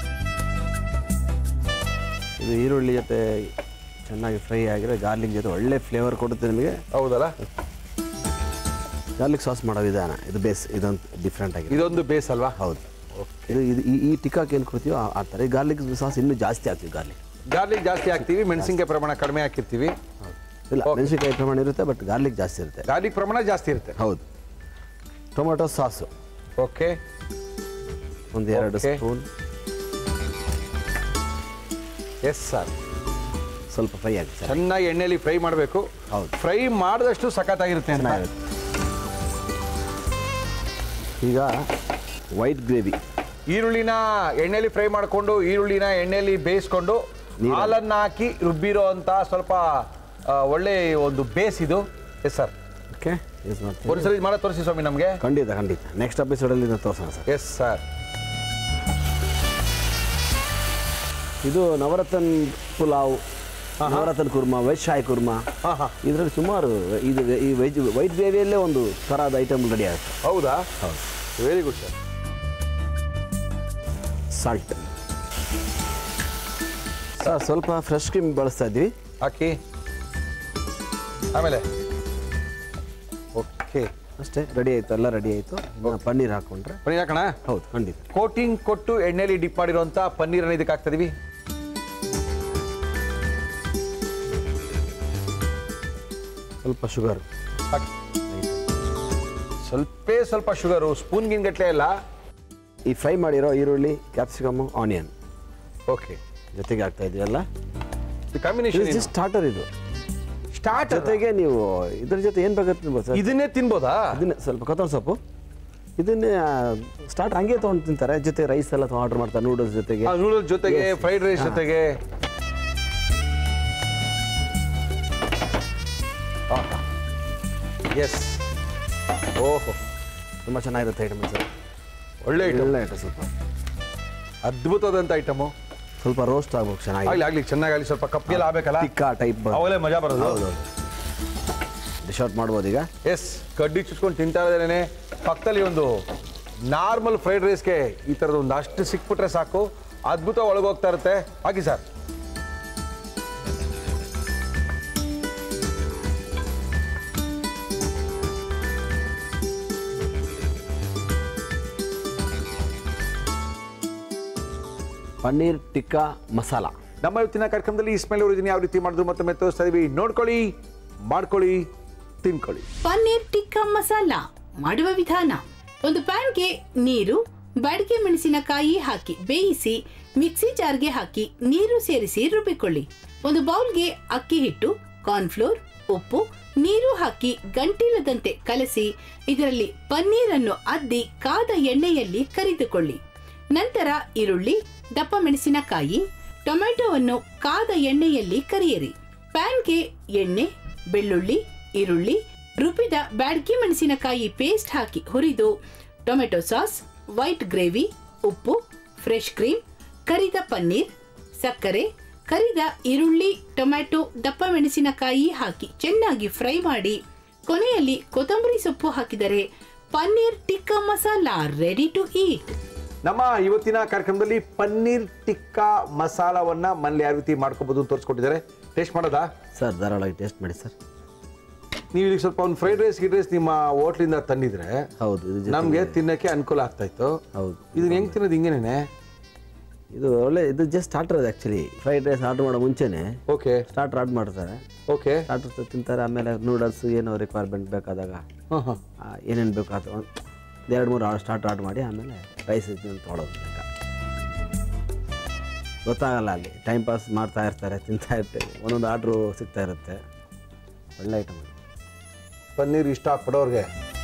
ಇದು ಈರುಳ್ಳಿ ಜೊತೆ ಚೆನ್ನಾಗಿ ಫ್ರೈ ಆಗಿರೋ ಗಾರ್ಲಿಕ್ ಜೊತೆ ಒಳ್ಳೆ ಫ್ಲೇವರ್ ಕೊಡುತ್ತೆ ನಿಮಗೆ. ಹೌದಲ್ಲ? ಗಾರ್ಲಿಕ್ ಸಾಸ್ ಮಾಡೋ ವಿಧಾನ ಇದು ಬೇಸ್, ಇದೊಂದು ಡಿಫ್ರೆಂಟ್ ಆಗಿದೆ. ಇದೊಂದು ಬೇಸ್ ಅಲ್ವಾ? ಹೌದು. ಇದು ಇದು ಈ ಟಿಕ್ಕಾಕ್ಕೆ ಏನು ಕೊಡ್ತೀವೋ ಆ ಥರ. ಈ ಗಾರ್ಲಿಕ್ ಸಾಸ್ ಇನ್ನೂ ಜಾಸ್ತಿ ಹಾಕ್ತೀವಿ. ಗಾರ್ಲಿಕ್ ಜಾಸ್ತಿ ಹಾಕ್ತೀವಿ, ಮೆಣಸಿನ್ಕಾಯಿ ಪ್ರಮಾಣ ಕಡಿಮೆ ಹಾಕಿರ್ತೀವಿ. ಇಲ್ಲ, ಮೆಣಸಿನಕಾಯಿ ಪ್ರಮಾಣ ಇರುತ್ತೆ, ಬಟ್ ಗಾರ್ಲಿಕ್ ಜಾಸ್ತಿ ಇರುತ್ತೆ. ಗಾರ್ಲಿಕ್ ಪ್ರಮಾಣ ಜಾಸ್ತಿ ಇರುತ್ತೆ. ಹೌದು. ಟೊಮೆಟೊ ಸಾಸು ಓಕೆ, ಒಂದು 2 ಸ್ಪೂನ್. Yes sir. ಸ್ವಲ್ಪ ಫ್ರೈ ಆಗುತ್ತೆ, ಚೆನ್ನಾಗಿ ಎಣ್ಣೆಯಲ್ಲಿ ಫ್ರೈ ಮಾಡಬೇಕು. ಹೌದು. ಫ್ರೈ ಮಾಡಿದಷ್ಟು ಸಖತ್ತಾಗಿರುತ್ತೆ ಅಂತ. ಈಗ ವೈಟ್ ಗ್ರೇವಿ. ಈರುಳ್ಳಿನ ಎಣ್ಣೆಯಲ್ಲಿ ಫ್ರೈ ಮಾಡಿಕೊಂಡು ಈರುಳ್ಳಿನ ಎಣ್ಣೆಯಲ್ಲಿ ಬೇಯಿಸ್ಕೊಂಡು ಹಾಲನ್ನು ಹಾಕಿ ರುಬ್ಬಿರೋ ಅಂತ ಸ್ವಲ್ಪ ಒಳ್ಳೆ ಒಂದು ಬೇಸ್ ಇದು. S sir. ಓಕೆ, ಯೂಸ್ ಮಾಡ್ತೀವಿ. ಒಂದ್ಸರಿ ಮಾಡೋ ತೋರಿಸಿ ಸ್ವಾಮಿ ನಮಗೆ. ಖಂಡಿತ ನೆಕ್ಸ್ಟ್ ಎಪಿಸೋಡಲ್ಲಿ ತೋರಿಸೋಣ ಸರ್. Yes sir. ಇದು ನವರತ್ನ ಪುಲಾವ್, ನವರತ್ನ ಕುರ್ಮಾ, ವೆಜ್ ಶಾಯಿ ಕುರ್ಮಾ. ಇದರಲ್ಲಿ ಸುಮಾರು ಇದು ಈ ವೈಟ್ ಗ್ರೇವಿಯಲ್ಲೇ ಒಂದು ಥರದ ಐಟಮ್ ರೆಡಿ ಆಗುತ್ತೆ. ಹೌದಾ? ಹೌದು. Very good sir. Salt sir, ಸ್ವಲ್ಪ ಫ್ರೆಶ್ ಕ್ರೀಮ್ ಬಳಸ್ತಾ ಇದ್ವಿ. ಹಾಕಿ ಆಮೇಲೆ ಓಕೆ, ಅಷ್ಟೇ, ರೆಡಿ ಆಯಿತು, ಎಲ್ಲ ರೆಡಿ ಆಯಿತು. ಪನ್ನೀರ್ ಹಾಕೊಂಡ್ರೆ ಪನ್ನೀರ್ ಹಾಕೋಣ. ಹೌದು, ಖಂಡಿತ. ಕೋಟಿಂಗ್ ಕೊಟ್ಟು ಎಣ್ಣೆಯಲ್ಲಿ ಡಿಪ್ ಮಾಡಿರುವಂಥ ಪನ್ನೀರನ್ನು ಇದಕ್ಕೆ ಹಾಕ್ತಾ ಇದೀವಿ. ಸ್ವಲ್ಪ ಶುಗರ್ ಹಾಕಿ, ಸ್ವಲ್ಪ ಶುಗರು, ಸ್ಪೂನ್ಗಿನ ಗಟ್ಟಲೆ ಎಲ್ಲ. ಈ ಫ್ರೈ ಮಾಡಿರೋ ಈರುಳ್ಳಿ, ಕ್ಯಾಪ್ಸಿಕಮ್, ಆನಿಯನ್ ಓಕೆ ಜೊತೆಗೆ ಹಾಕ್ತಾ ಇದೀವಿ ಎಲ್ಲ. ಕಾಂಬಿನೇಷನ್ ಸ್ಟಾರ್ಟರ್ ಇದು. ಸ್ಟಾರ್ಟ್ ಜೊತೆಗೆ ನೀವು ಇದ್ರ ಜೊತೆ ಏನು ಬೇಕಾದ್ರೆ ತಿನ್ಬೋದು ಸರ್. ಇದನ್ನೇ ತಿನ್ಬೋದಾ? ಇದನ್ನೇ ಸ್ವಲ್ಪ ಕೊತ್ತಂಬರಿ ಸೊಪ್ಪು, ಇದನ್ನೇ ಸ್ಟಾರ್ಟ್ ಹಂಗೆ ತೊಗೊಂಡು ತಿಂತಾರೆ. ಜೊತೆ ರೈಸ್ ಎಲ್ಲ ಆರ್ಡರ್ ಮಾಡ್ತಾರೆ, ನೂಡಲ್ಸ್ ಜೊತೆಗೆ, ನೂಡಲ್ಸ್ ಜೊತೆಗೆ, ಫ್ರೈಡ್ ರೈಸ್ ಜೊತೆಗೆ. ಎಸ್, ಓಹೋ, ತುಂಬ ಚೆನ್ನಾಗಿರುತ್ತೆ ಐಟಮ್ ಸರ್. ಒಳ್ಳೆ ಐಟಮ್, ಒಳ್ಳೆ ಐಟಮ್, ಸ್ವಲ್ಪ ಅದ್ಭುತವಾದಂಥ ಐಟಮು. ಸ್ವಲ್ಪ ರೋಸ್ಟ್ ಆಗ್ಬೇಕು ಚೆನ್ನಾಗಿ. ಆಗ್ಲಿ ಚೆನ್ನಾಗಿ ಸ್ವಲ್ಪ ಕಪ್ಗೆಲ್ಲ ಆಗಬೇಕಲ್ಲ, ಟಿಕ್ಕಾ ಟೈಪ್, ಅವಾಗಲೇ ಮಜಾ ಬರೋದು. ಹೌದು. ಡಿಶ್ ಔಟ್ ಮಾಡ್ಬೋದು ಈಗ. ಎಸ್, ಕಡ್ಡಿ ಚುಚ್ಕೊಂಡು ತಿಂತಾ ಇದ್ದೇನೆ. ಪಕ್ಕದಲ್ಲಿ ಒಂದು ನಾರ್ಮಲ್ ಫ್ರೈಡ್ ರೈಸ್ಗೆ ಈ ಥರದ ಒಂದು ಅಷ್ಟು ಸಿಕ್ಬಿಟ್ರೆ ಸಾಕು, ಅದ್ಭುತ ಒಳಗೋಗ್ತಾ ಇರುತ್ತೆ. ಹಾಕಿ ಸರ್. ಪನ್ನೀರ್ ಟಿಕ್ಕಾ ಮಸಾಲ. ನಮ್ಮ ಇವತ್ತಿನ ಕಾರ್ಯಕ್ರಮದಲ್ಲಿ ಇಸ್ಮಾಯಿಲ್ ಅವರು ಇದನ್ನ ಯಾವ ರೀತಿ ಮಾಡಿದ್ರು ಮತ್ತೊಮ್ಮೆ ತೋರಿಸ್ತಾ ಇದೀವಿ. ನೋಡ್ಕೊಳ್ಳಿ, ಮಾಡ್ಕೊಳ್ಳಿ, ತಿನ್ಕೊಳ್ಳಿ. ಪನ್ನೀರ್ ಟಿಕ್ಕಾ ಮಸಾಲ ಮಾಡುವ ವಿಧಾನ: ಒಂದು ಪ್ಯಾನ್ಗೆ ನೀರು, ಬ್ಯಾಡಗೆ ಮೆಣಸಿನಕಾಯಿ ಹಾಕಿ ಬೇಯಿಸಿ ಮಿಕ್ಸಿ ಜಾರ್ಗೆ ಹಾಕಿ ನೀರು ಸೇರಿಸಿ ರುಬ್ಬಿಕೊಳ್ಳಿ. ಒಂದು ಬೌಲ್ಗೆ ಅಕ್ಕಿ ಹಿಟ್ಟು, ಕಾರ್ನ್ಫ್ಲೋರ್, ಉಪ್ಪು, ನೀರು ಹಾಕಿ ಗಂಟಿಲ್ಲದಂತೆ ಕಲಸಿ ಇದರಲ್ಲಿ ಪನ್ನೀರನ್ನು ಅದ್ದಿ ಕಾದ ಎಣ್ಣೆಯಲ್ಲಿ ಕರಿದುಕೊಳ್ಳಿ. ನಂತರ ಈರುಳ್ಳಿ, ದಪ್ಪ ಮೆಣಸಿನಕಾಯಿ, ಟೊಮೆಟೊವನ್ನು ಕಾದ ಎಣ್ಣೆಯಲ್ಲಿ ಕರಿಯಿರಿ. ಪ್ಯಾನ್ಗೆ ಎಣ್ಣೆ, ಬೆಳ್ಳುಳ್ಳಿ, ಈರುಳ್ಳಿ, ರುಬ್ಬಿದ ಬ್ಯಾಡಗಿ ಮೆಣಸಿನಕಾಯಿ ಪೇಸ್ಟ್ ಹಾಕಿ ಹುರಿದು ಟೊಮೆಟೊ ಸಾಸ್, ವೈಟ್ ಗ್ರೇವಿ, ಉಪ್ಪು, ಫ್ರೆಶ್ ಕ್ರೀಮ್, ಕರಿದ ಪನ್ನೀರ್, ಸಕ್ಕರೆ, ಕರಿದ ಈರುಳ್ಳಿ, ಟೊಮೆಟೊ, ದಪ್ಪ ಮೆಣಸಿನಕಾಯಿ ಹಾಕಿ ಚೆನ್ನಾಗಿ ಫ್ರೈ ಮಾಡಿ ಕೊನೆಯಲ್ಲಿ ಕೊತ್ತಂಬರಿ ಸೊಪ್ಪು ಹಾಕಿದರೆ paneer tikka masala ready to eat. ನಮ್ಮ ಇವತ್ತಿನ ಕಾರ್ಯಕ್ರಮದಲ್ಲಿ ಪನ್ನೀರ್ ಟಿಕ್ಕಾ ಮಸಾಲವನ್ನ ಮನೇಲಿ ಯಾವ ರೀತಿ ಮಾಡ್ಕೋಬಹುದು ಅಂತ ತೋರಿಸ್ಕೊಟ್ಟಿದ್ದಾರೆ. ಟೇಸ್ಟ್ ಮಾಡೋದಾ ಸರ್? ಧಾರಾಳವಾಗಿ ಟೇಸ್ಟ್ ಮಾಡಿ ಸರ್. ನೀವು ಈಗ ಸ್ವಲ್ಪ ಒಂದು ಫ್ರೈಡ್ ರೈಸ್ ನಿಮ್ಮ ಹೋಟ್ಲಿಂದ ತಂದಿದ್ರೆ ಹೌದು, ನಮಗೆ ತಿನ್ನಕ್ಕೆ ಅನುಕೂಲ ಆಗ್ತಾ ಇತ್ತು. ಹೌದು, ಇದನ್ನ ಹೆಂಗ್ ತಿನ್ನೋದು? ಹಿಂಗೇನೆ ಇದು ಒಳ್ಳೆ, ಇದು ಜಸ್ಟ್ ಸ್ಟಾರ್ಟರ್ ಅದು ಆ್ಯಕ್ಚುಲಿ. ಫ್ರೈಡ್ ರೈಸ್ ಆರ್ಡರ್ ಮಾಡೋ ಮುಂಚೆನೆ ಓಕೆ ಸ್ಟಾರ್ಟರ್ ಆರ್ಡರ್ ಮಾಡ್ತಾರೆ. ಓಕೆ, ಸ್ಟಾರ್ಟರ್ ತಿಂತಾರೆ. ಆಮೇಲೆ ನೂಡಲ್ಸ್ ಏನೋ ರಿಕ್ವೈರ್ಮೆಂಟ್ ಬೇಕಾದಾಗ ಏನೇನು ಬೇಕು ಅದು 2-3 ಸ್ಟಾರ್ಟರ್ ಆರ್ಡರ್ ಮಾಡಿ ಆಮೇಲೆ ರೈಸ್ ತೊಗೊಳೋದು. ಗೊತ್ತಾಗಲ್ಲ, ಅಲ್ಲಿ ಟೈಮ್ ಪಾಸ್ ಮಾಡ್ತಾ ಇರ್ತಾರೆ, ತಿಂತಾ ಇರ್ತೀವಿ, ಒಂದೊಂದು ಆರ್ಡ್ರು ಸಿಗ್ತಾ ಇರುತ್ತೆ. ಒಳ್ಳೆ ಐಟಮ್. ಪನ್ನೀರ್ ಇಷ್ಟಪಡೋರಿಗೆ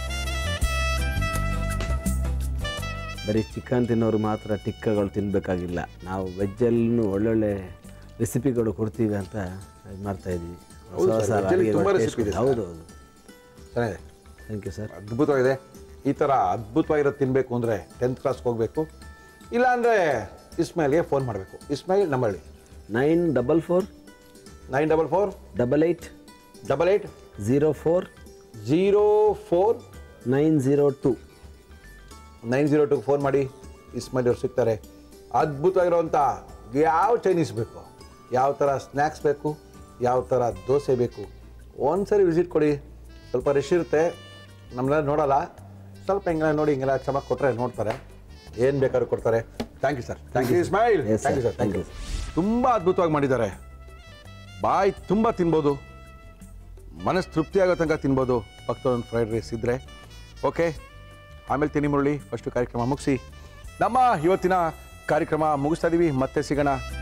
ಬರೀ ಚಿಕನ್ ತಿನ್ನೋರು ಮಾತ್ರ ಟಿಕ್ಕಗಳು ತಿನ್ನಬೇಕಾಗಿಲ್ಲ. ನಾವು ವೆಜ್ಜಲ್ಲೂ ಒಳ್ಳೊಳ್ಳೆ ರೆಸಿಪಿಗಳು ಕೊಡ್ತೀವಿ ಅಂತ ಇದು ಮಾಡ್ತಾಯಿದ್ದೀವಿ. ಹೌದು ಹೌದು, ಚೆನ್ನಾಗಿದೆ. Thank you sir. ಅದ್ಭುತವಾಗಿದೆ. ಈ ಥರ ಅದ್ಭುತವಾಗಿರೋದು ತಿನ್ನಬೇಕು ಅಂದರೆ 10th ಕ್ಲಾಸ್ಗೆ ಹೋಗಬೇಕು, ಇಲ್ಲಾಂದರೆ ಇಸ್ಮಾಯಿಲ್ಗೆ ಫೋನ್ ಮಾಡಬೇಕು. ಇಸ್ಮಾಯಿಲ್ ನಂಬರ್ ಹೇಳಿ. 944 944 88 88 04 04 902 902 ಫೋನ್ ಮಾಡಿ. ಇಸ್ಮಾಯಿಲ್ ಅವ್ರು ಸಿಗ್ತಾರೆ. ಅದ್ಭುತವಾಗಿರೋವಂಥ ಯಾವ ಚೈನೀಸ್ ಬೇಕು, ಯಾವ ಥರ ಸ್ನ್ಯಾಕ್ಸ್ ಬೇಕು, ಯಾವ ಥರ ದೋಸೆ ಬೇಕು, ಒಂದ್ಸರಿ ವಿಸಿಟ್ ಕೊಡಿ. ಸ್ವಲ್ಪ ರಶ್ ಇರುತ್ತೆ, ನಮ್ಮನ್ನ ನೋಡಲ್ಲ, ಸ್ವಲ್ಪ ಹಿಂಗೆಲ್ಲ ನೋಡಿ ಹಿಂಗೆಲ್ಲ ಚಮಕ್ ಕೊಟ್ಟರೆ ನೋಡ್ತಾರೆ, ಏನು ಬೇಕಾದ್ರೂ ಕೊಡ್ತಾರೆ. Thank you sir. Thank you Ismail. Thank you sir. Thank you. ತುಂಬ ಅದ್ಭುತವಾಗಿ ಮಾಡಿದ್ದಾರೆ. ಬಾಯಿ ತುಂಬ ತಿನ್ಬೋದು, ಮನಸ್ಸು ತೃಪ್ತಿ ಆಗೋ ತನಕ ತಿನ್ಬೋದು ಪಕ್ಕದೊಂದು ಫ್ರೈಡ್ ರೈಸ್ ಇದ್ದರೆ. ಓಕೆ, ಆಮೇಲೆ ತಿನ್ನಿ ಮುರಳಿ. ಫಸ್ಟು ಕಾರ್ಯಕ್ರಮ ಮುಗಿಸಿ ನಮ್ಮ ಇವತ್ತಿನ ಕಾರ್ಯಕ್ರಮ ಮುಗಿಸ್ತಾ ಇದ್ದೀವಿ. ಮತ್ತೆ ಸಿಗೋಣ.